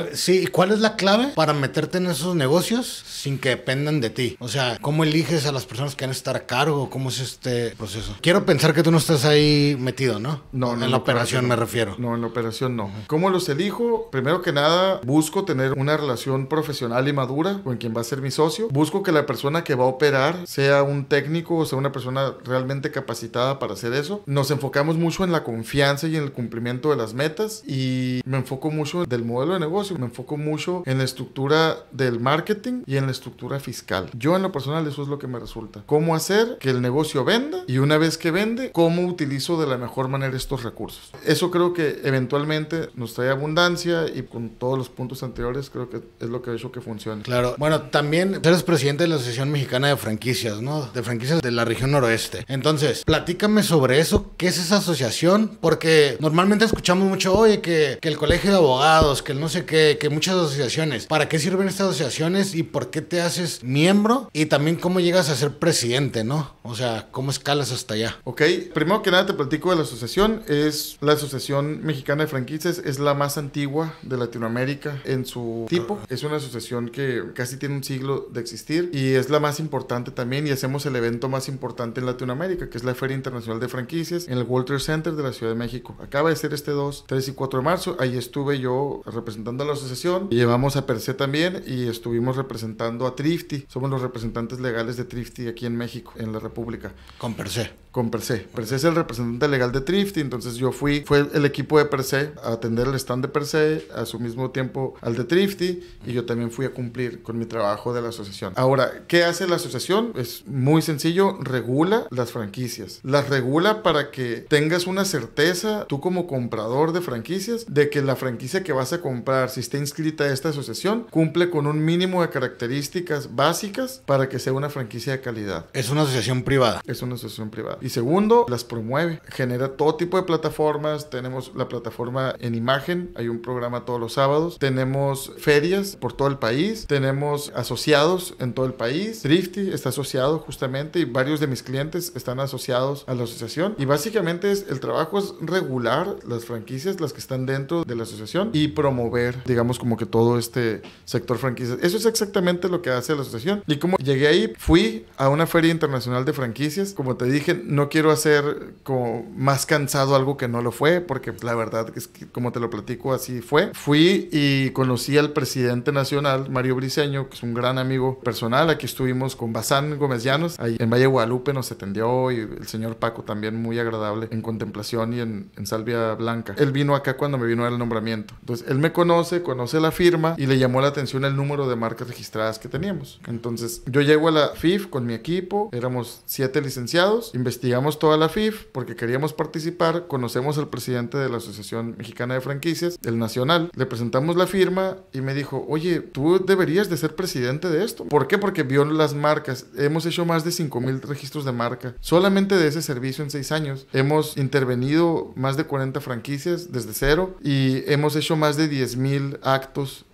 ¿Cuál es la clave para meterte en esos negocios sin que dependan de ti? O sea, ¿cómo eliges a las personas que van a estar a cargo? ¿Cómo es este proceso? Quiero pensar que tú no estás ahí metido, ¿no? No, en la operación me refiero. No, en la operación no. ¿Cómo los elijo? Primero que nada, busco tener una relación profesional y madura con quien va a ser mi socio. Busco que la persona que va a operar sea un técnico, o sea, una persona realmente capacitada para hacer eso. Nos enfocamos mucho en la confianza y en el cumplimiento de las metas, y me enfoco mucho del modelo de negocio, me enfoco mucho en la estructura del marketing y en la estructura fiscal. Yo en lo personal eso es lo que me resulta. Cómo hacer que el negocio venda, y una vez que vende, cómo utilizo de la mejor manera estos recursos. Eso creo que eventualmente nos trae abundancia, y con todos los puntos anteriores creo que es lo que ha hecho que funcione. Claro. Bueno, también eres presidente de la Asociación Mexicana de Franquicias, ¿no? De franquicias de la región noroeste. Entonces, platícame sobre eso. ¿Qué es esa asociación? Porque normalmente escuchamos mucho, oye, que el colegio de abogados, que el no sé qué, que muchas asociaciones. ¿Para qué sirven estas asociaciones y por qué te haces miembro? Y también cómo llegas a ser presidente, ¿no? O sea, ¿cómo escalas hasta allá? Ok, primero que nada te platico de la asociación. Es la Asociación Mexicana de Franquicias, es la más antigua de Latinoamérica en su tipo. Es una asociación que casi tiene un siglo de existir y es la más importante también, y hacemos el evento más importante en Latinoamérica, que es la Feria Internacional de Franquicias en el World Trade Center de la Ciudad de México. Acaba de ser este 2, 3 y 4 de marzo. Ahí estuve yo representando a la asociación, y llevamos a Per Se también, y estuvimos representando a Thrifty. Somos los representantes legales de Thrifty aquí en México, en la República. Con Per Se. Con Per Se. Per Se es el representante legal de Thrifty, entonces yo fue el equipo de Per Se a atender el stand de Per Se, a su mismo tiempo al de Thrifty, y yo también fui a cumplir con mi trabajo de la asociación. Ahora, ¿qué hace la asociación? Es muy sencillo, regula las franquicias. Las regula para que tengas una certeza, tú como comprador de franquicias, de que la franquicia que vas a comprar, si está inscrita a esta asociación, cumple con un mínimo de características básicas para que sea una franquicia de calidad. Es una asociación privada. Es una asociación privada. Y segundo, las promueve. Genera todo tipo de plataformas. Tenemos la plataforma en imagen. Hay un programa todos los sábados. Tenemos ferias por todo el país. Tenemos asociados en todo el país. Thrifty está asociado justamente, y varios de mis clientes están asociados a la asociación. Y básicamente el trabajo es regular las franquicias, las que están dentro de la asociación, y promover, digamos, como que todo este sector franquicias. Eso es exactamente lo que hace la asociación. Y como llegué ahí, fui a una feria internacional de franquicias. Como te dije, no quiero hacer como más cansado algo que no lo fue, porque la verdad es que, como te lo platico, así fue. Fui y conocí al presidente nacional, Mario Briceño, que es un gran amigo personal. Aquí estuvimos con Bazán Gómez Llanos, ahí en Valle de Guadalupe nos atendió, y el señor Paco también, muy agradable en Contemplación y en Salvia Blanca. Él vino acá cuando me vino a dar el nombramiento. Entonces, él me conoce la firma, y le llamó la atención el número de marcas registradas que teníamos. Entonces, yo llego a la FIF con mi equipo, éramos 7 licenciados, investigamos toda la FIF porque queríamos participar, conocemos al presidente de la Asociación Mexicana de Franquicias, el nacional, le presentamos la firma y me dijo, oye, tú deberías de ser presidente de esto. ¿Por qué? Porque vio las marcas. Hemos hecho más de 5,000 registros de marca. Solamente de ese servicio en 6 años. Hemos intervenido más de 40 franquicias desde cero, y hemos hecho más de 10,000 actos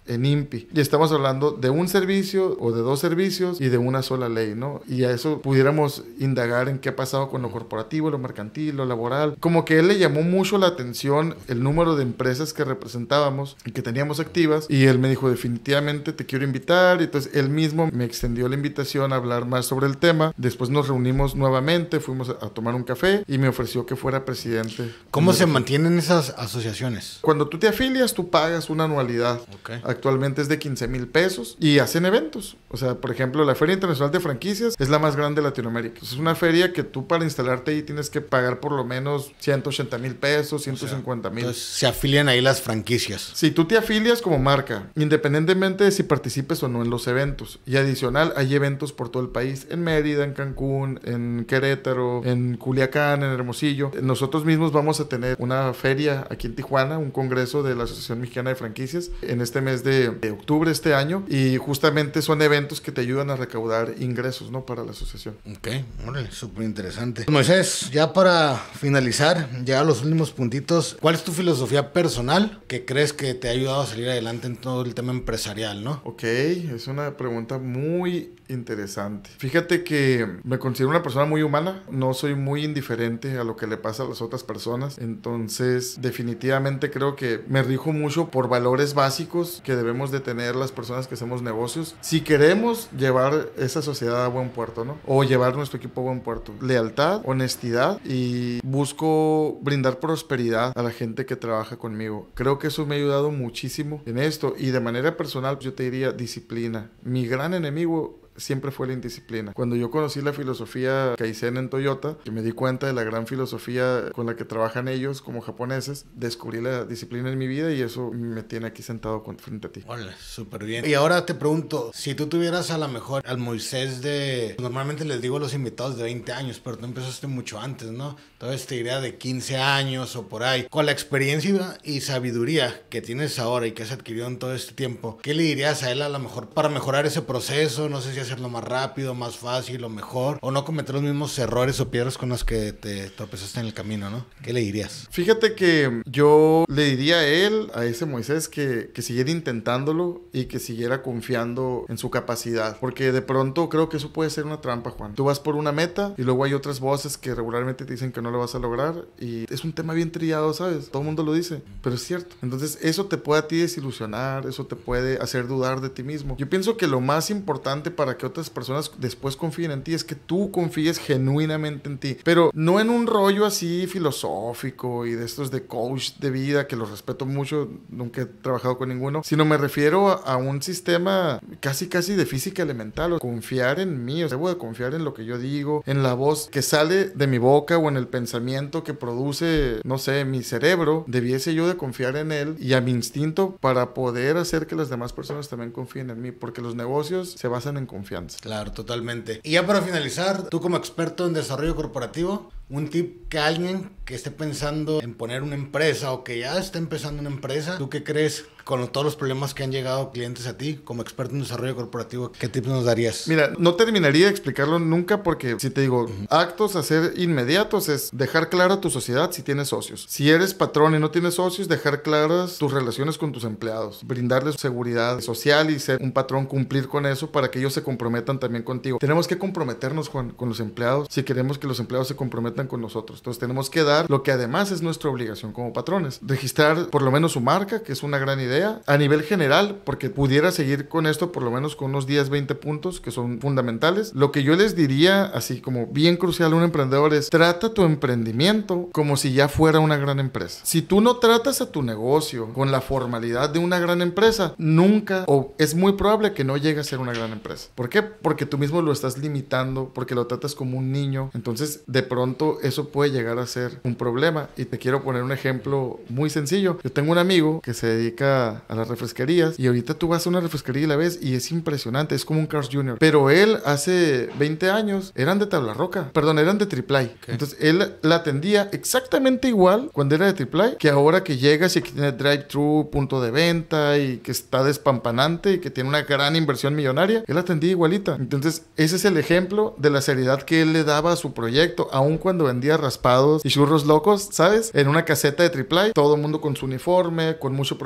en INPI. Y estamos hablando de un servicio o de dos servicios y de una sola ley, ¿no? Y a eso pudiéramos indagar en qué ha pasado con lo corporativo, lo mercantil, lo laboral. Como que él le llamó mucho la atención el número de empresas que representábamos y que teníamos activas, y él me dijo, definitivamente te quiero invitar. Y entonces él mismo me extendió la invitación a hablar más sobre el tema. Después nos reunimos nuevamente, fuimos a tomar un café y me ofreció que fuera presidente. ¿Cómo se mantienen esas asociaciones? Cuando tú te afilias, tú pagas una anualidad. Okay. Actualmente es de 15,000 pesos y hacen eventos. O sea, por ejemplo, la Feria Internacional de Franquicias es la más grande de Latinoamérica. Es una feria que tú para instalarte ahí tienes que pagar por lo menos 180,000 pesos, 150,000. Entonces se afilian ahí las franquicias. Si tú te afilias como marca, independientemente de si participes o no en los eventos. Y adicional, hay eventos por todo el país. En Mérida, en Cancún, en Querétaro, en Culiacán, en Hermosillo. Nosotros mismos vamos a tener una feria aquí en Tijuana, un congreso de la Asociación Mexicana de Franquicias en este mes de octubre este año, y justamente son eventos que te ayudan a recaudar ingresos, ¿no? Para la asociación. Ok, órale, súper interesante. Moisés, ya para finalizar, ya a los últimos puntitos, ¿cuál es tu filosofía personal que crees que te ha ayudado a salir adelante en todo el tema empresarial, no? Ok, es una pregunta muy interesante. Fíjate que me considero una persona muy humana, no soy muy indiferente a lo que le pasa a las otras personas, entonces definitivamente creo que me rijo mucho por valores básicos que debemos de tener las personas que hacemos negocios si queremos llevar esa sociedad a buen puerto, ¿no? O llevar nuestro equipo a buen puerto. Lealtad, honestidad, y busco brindar prosperidad a la gente que trabaja conmigo. Creo que eso me ha ayudado muchísimo en esto, y de manera personal yo te diría disciplina. Mi gran enemigo siempre fue la indisciplina. Cuando yo conocí la filosofía Kaizen en Toyota, que me di cuenta de la gran filosofía con la que trabajan ellos como japoneses, descubrí la disciplina en mi vida, y eso me tiene aquí sentado frente a ti. Hola, súper bien. Y ahora te pregunto, si tú tuvieras a lo mejor al Moisés de... Normalmente les digo a los invitados de 20 años, pero tú empezaste mucho antes, ¿no? Entonces te diría de 15 años o por ahí. Con la experiencia y sabiduría que tienes ahora y que has adquirido en todo este tiempo, ¿qué le dirías a él a lo mejor para mejorar ese proceso? No sé si hacerlo más rápido, más fácil o mejor, o no cometer los mismos errores o piedras con los que te tropezaste en el camino, ¿no? ¿Qué le dirías? Fíjate que yo le diría a él, a ese Moisés, que siguiera intentándolo y que siguiera confiando en su capacidad, porque de pronto creo que eso puede ser una trampa, Juan. Tú vas por una meta y luego hay otras voces que regularmente te dicen que no lo vas a lograr, y es un tema bien trillado, ¿sabes? Todo el mundo lo dice, pero es cierto. Entonces eso te puede a ti desilusionar, eso te puede hacer dudar de ti mismo. Yo pienso que lo más importante para que otras personas después confíen en ti es que tú confíes genuinamente en ti, pero no en un rollo así filosófico y de estos de coach de vida, que los respeto mucho, nunca he trabajado con ninguno, sino me refiero a un sistema casi de física elemental. O confiar en mí, o sea, debo de confiar en lo que yo digo, en la voz que sale de mi boca o en el pensamiento que produce, no sé, mi cerebro. Debiese yo de confiar en él y a mi instinto para poder hacer que las demás personas también confíen en mí, porque los negocios se basan en confianza. Claro, totalmente. Y ya para finalizar, tú como experto en desarrollo corporativo, un tip que alguien que esté pensando en poner una empresa o que ya esté empezando una empresa, ¿tú qué crees con todos los problemas que han llegado clientes a ti como experto en desarrollo corporativo? ¿Qué tips nos darías? Mira, no terminaría de explicarlo nunca, porque si te digo, actos a hacer inmediatos es dejar clara tu sociedad si tienes socios. Si eres patrón y no tienes socios, dejar claras tus relaciones con tus empleados, brindarles seguridad social y ser un patrón, cumplir con eso para que ellos se comprometan también contigo. Tenemos que comprometernos, Juan, con los empleados si queremos que los empleados se comprometan con nosotros. Entonces tenemos que dar lo que además es nuestra obligación como patrones. Registrar por lo menos su marca, que es una gran idea, a nivel general, porque pudiera seguir con esto por lo menos con unos 10, 20 puntos que son fundamentales. Lo que yo les diría, así como bien crucial a un emprendedor, es trata tu emprendimiento como si ya fuera una gran empresa. Si tú no tratas a tu negocio con la formalidad de una gran empresa, nunca, o es muy probable que no llegue a ser una gran empresa. ¿Por qué? Porque tú mismo lo estás limitando, porque lo tratas como un niño. Entonces, de pronto, eso puede llegar a ser un problema. Y te quiero poner un ejemplo muy sencillo. Yo tengo un amigo que se dedica a las refresquerías, y ahorita tú vas a una refresquería y la ves y es impresionante, es como un Carl's Jr. Pero él hace 20 años eran de tabla roca, perdón, eran de triple A. Okay. Entonces él la atendía exactamente igual cuando era de triple A que ahora que llegas y que tiene drive-thru, punto de venta y que está despampanante y que tiene una gran inversión millonaria. Él atendía igualita. Entonces ese es el ejemplo de la seriedad que él le daba a su proyecto, aun cuando vendía raspados y churros locos, ¿sabes? En una caseta de triple A, todo el mundo con su uniforme, con mucho profesionalismo,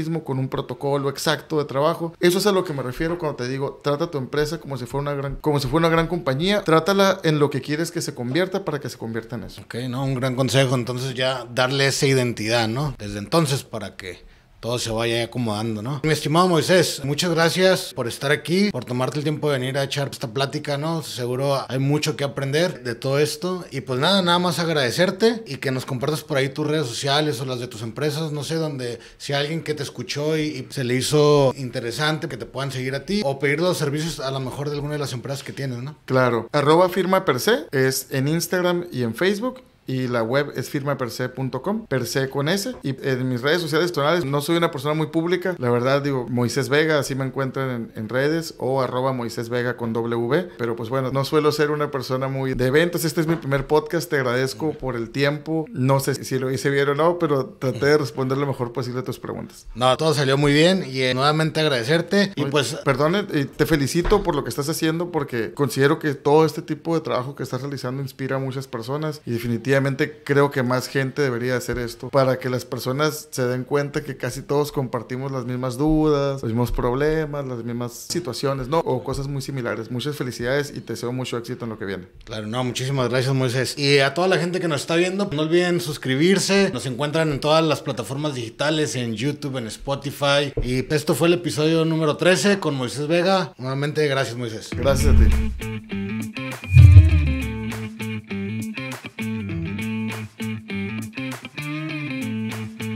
mismo, con un protocolo exacto de trabajo. Eso es a lo que me refiero cuando te digo, trata tu empresa como si fuera una gran compañía. Trátala en lo que quieres que se convierta para que se convierta en eso. Ok, ¿no? Un gran consejo. Entonces ya darle esa identidad, ¿no? Desde entonces para que todo se vaya acomodando, ¿no? Mi estimado Moisés, muchas gracias por estar aquí, por tomarte el tiempo de venir a echar esta plática, ¿no? Seguro hay mucho que aprender de todo esto. Y pues nada más agradecerte y que nos compartas por ahí tus redes sociales o las de tus empresas, no sé, donde si hay alguien que te escuchó y se le hizo interesante, que te puedan seguir a ti o pedir los servicios a lo mejor de alguna de las empresas que tienes, ¿no? Claro. @firmaperse es en Instagram y en Facebook. Y la web es firmaperse.com, perse con S. Y en mis redes sociales tonales no soy una persona muy pública. La verdad, digo, Moisés Vega, así me encuentran en redes, o @Moisés Vega con W. Pero pues bueno, no suelo ser una persona muy de eventos. Este es mi primer podcast, te agradezco por el tiempo. No sé si lo hice bien o no, pero traté de responder lo mejor posible a tus preguntas. No, todo salió muy bien y nuevamente agradecerte. Y pues... Perdón, te felicito por lo que estás haciendo porque considero que todo este tipo de trabajo que estás realizando inspira a muchas personas y definitivamente creo que más gente debería hacer esto para que las personas se den cuenta que casi todos compartimos las mismas dudas, los mismos problemas, las mismas situaciones, ¿no? O cosas muy similares. Muchas felicidades y te deseo mucho éxito en lo que viene. Claro, no, muchísimas gracias, Moisés. Y a toda la gente que nos está viendo, no olviden suscribirse. Nos encuentran en todas las plataformas digitales, en YouTube, en Spotify. Y esto fue el episodio número 13 con Moisés Vega. Nuevamente, gracias, Moisés. Gracias a ti.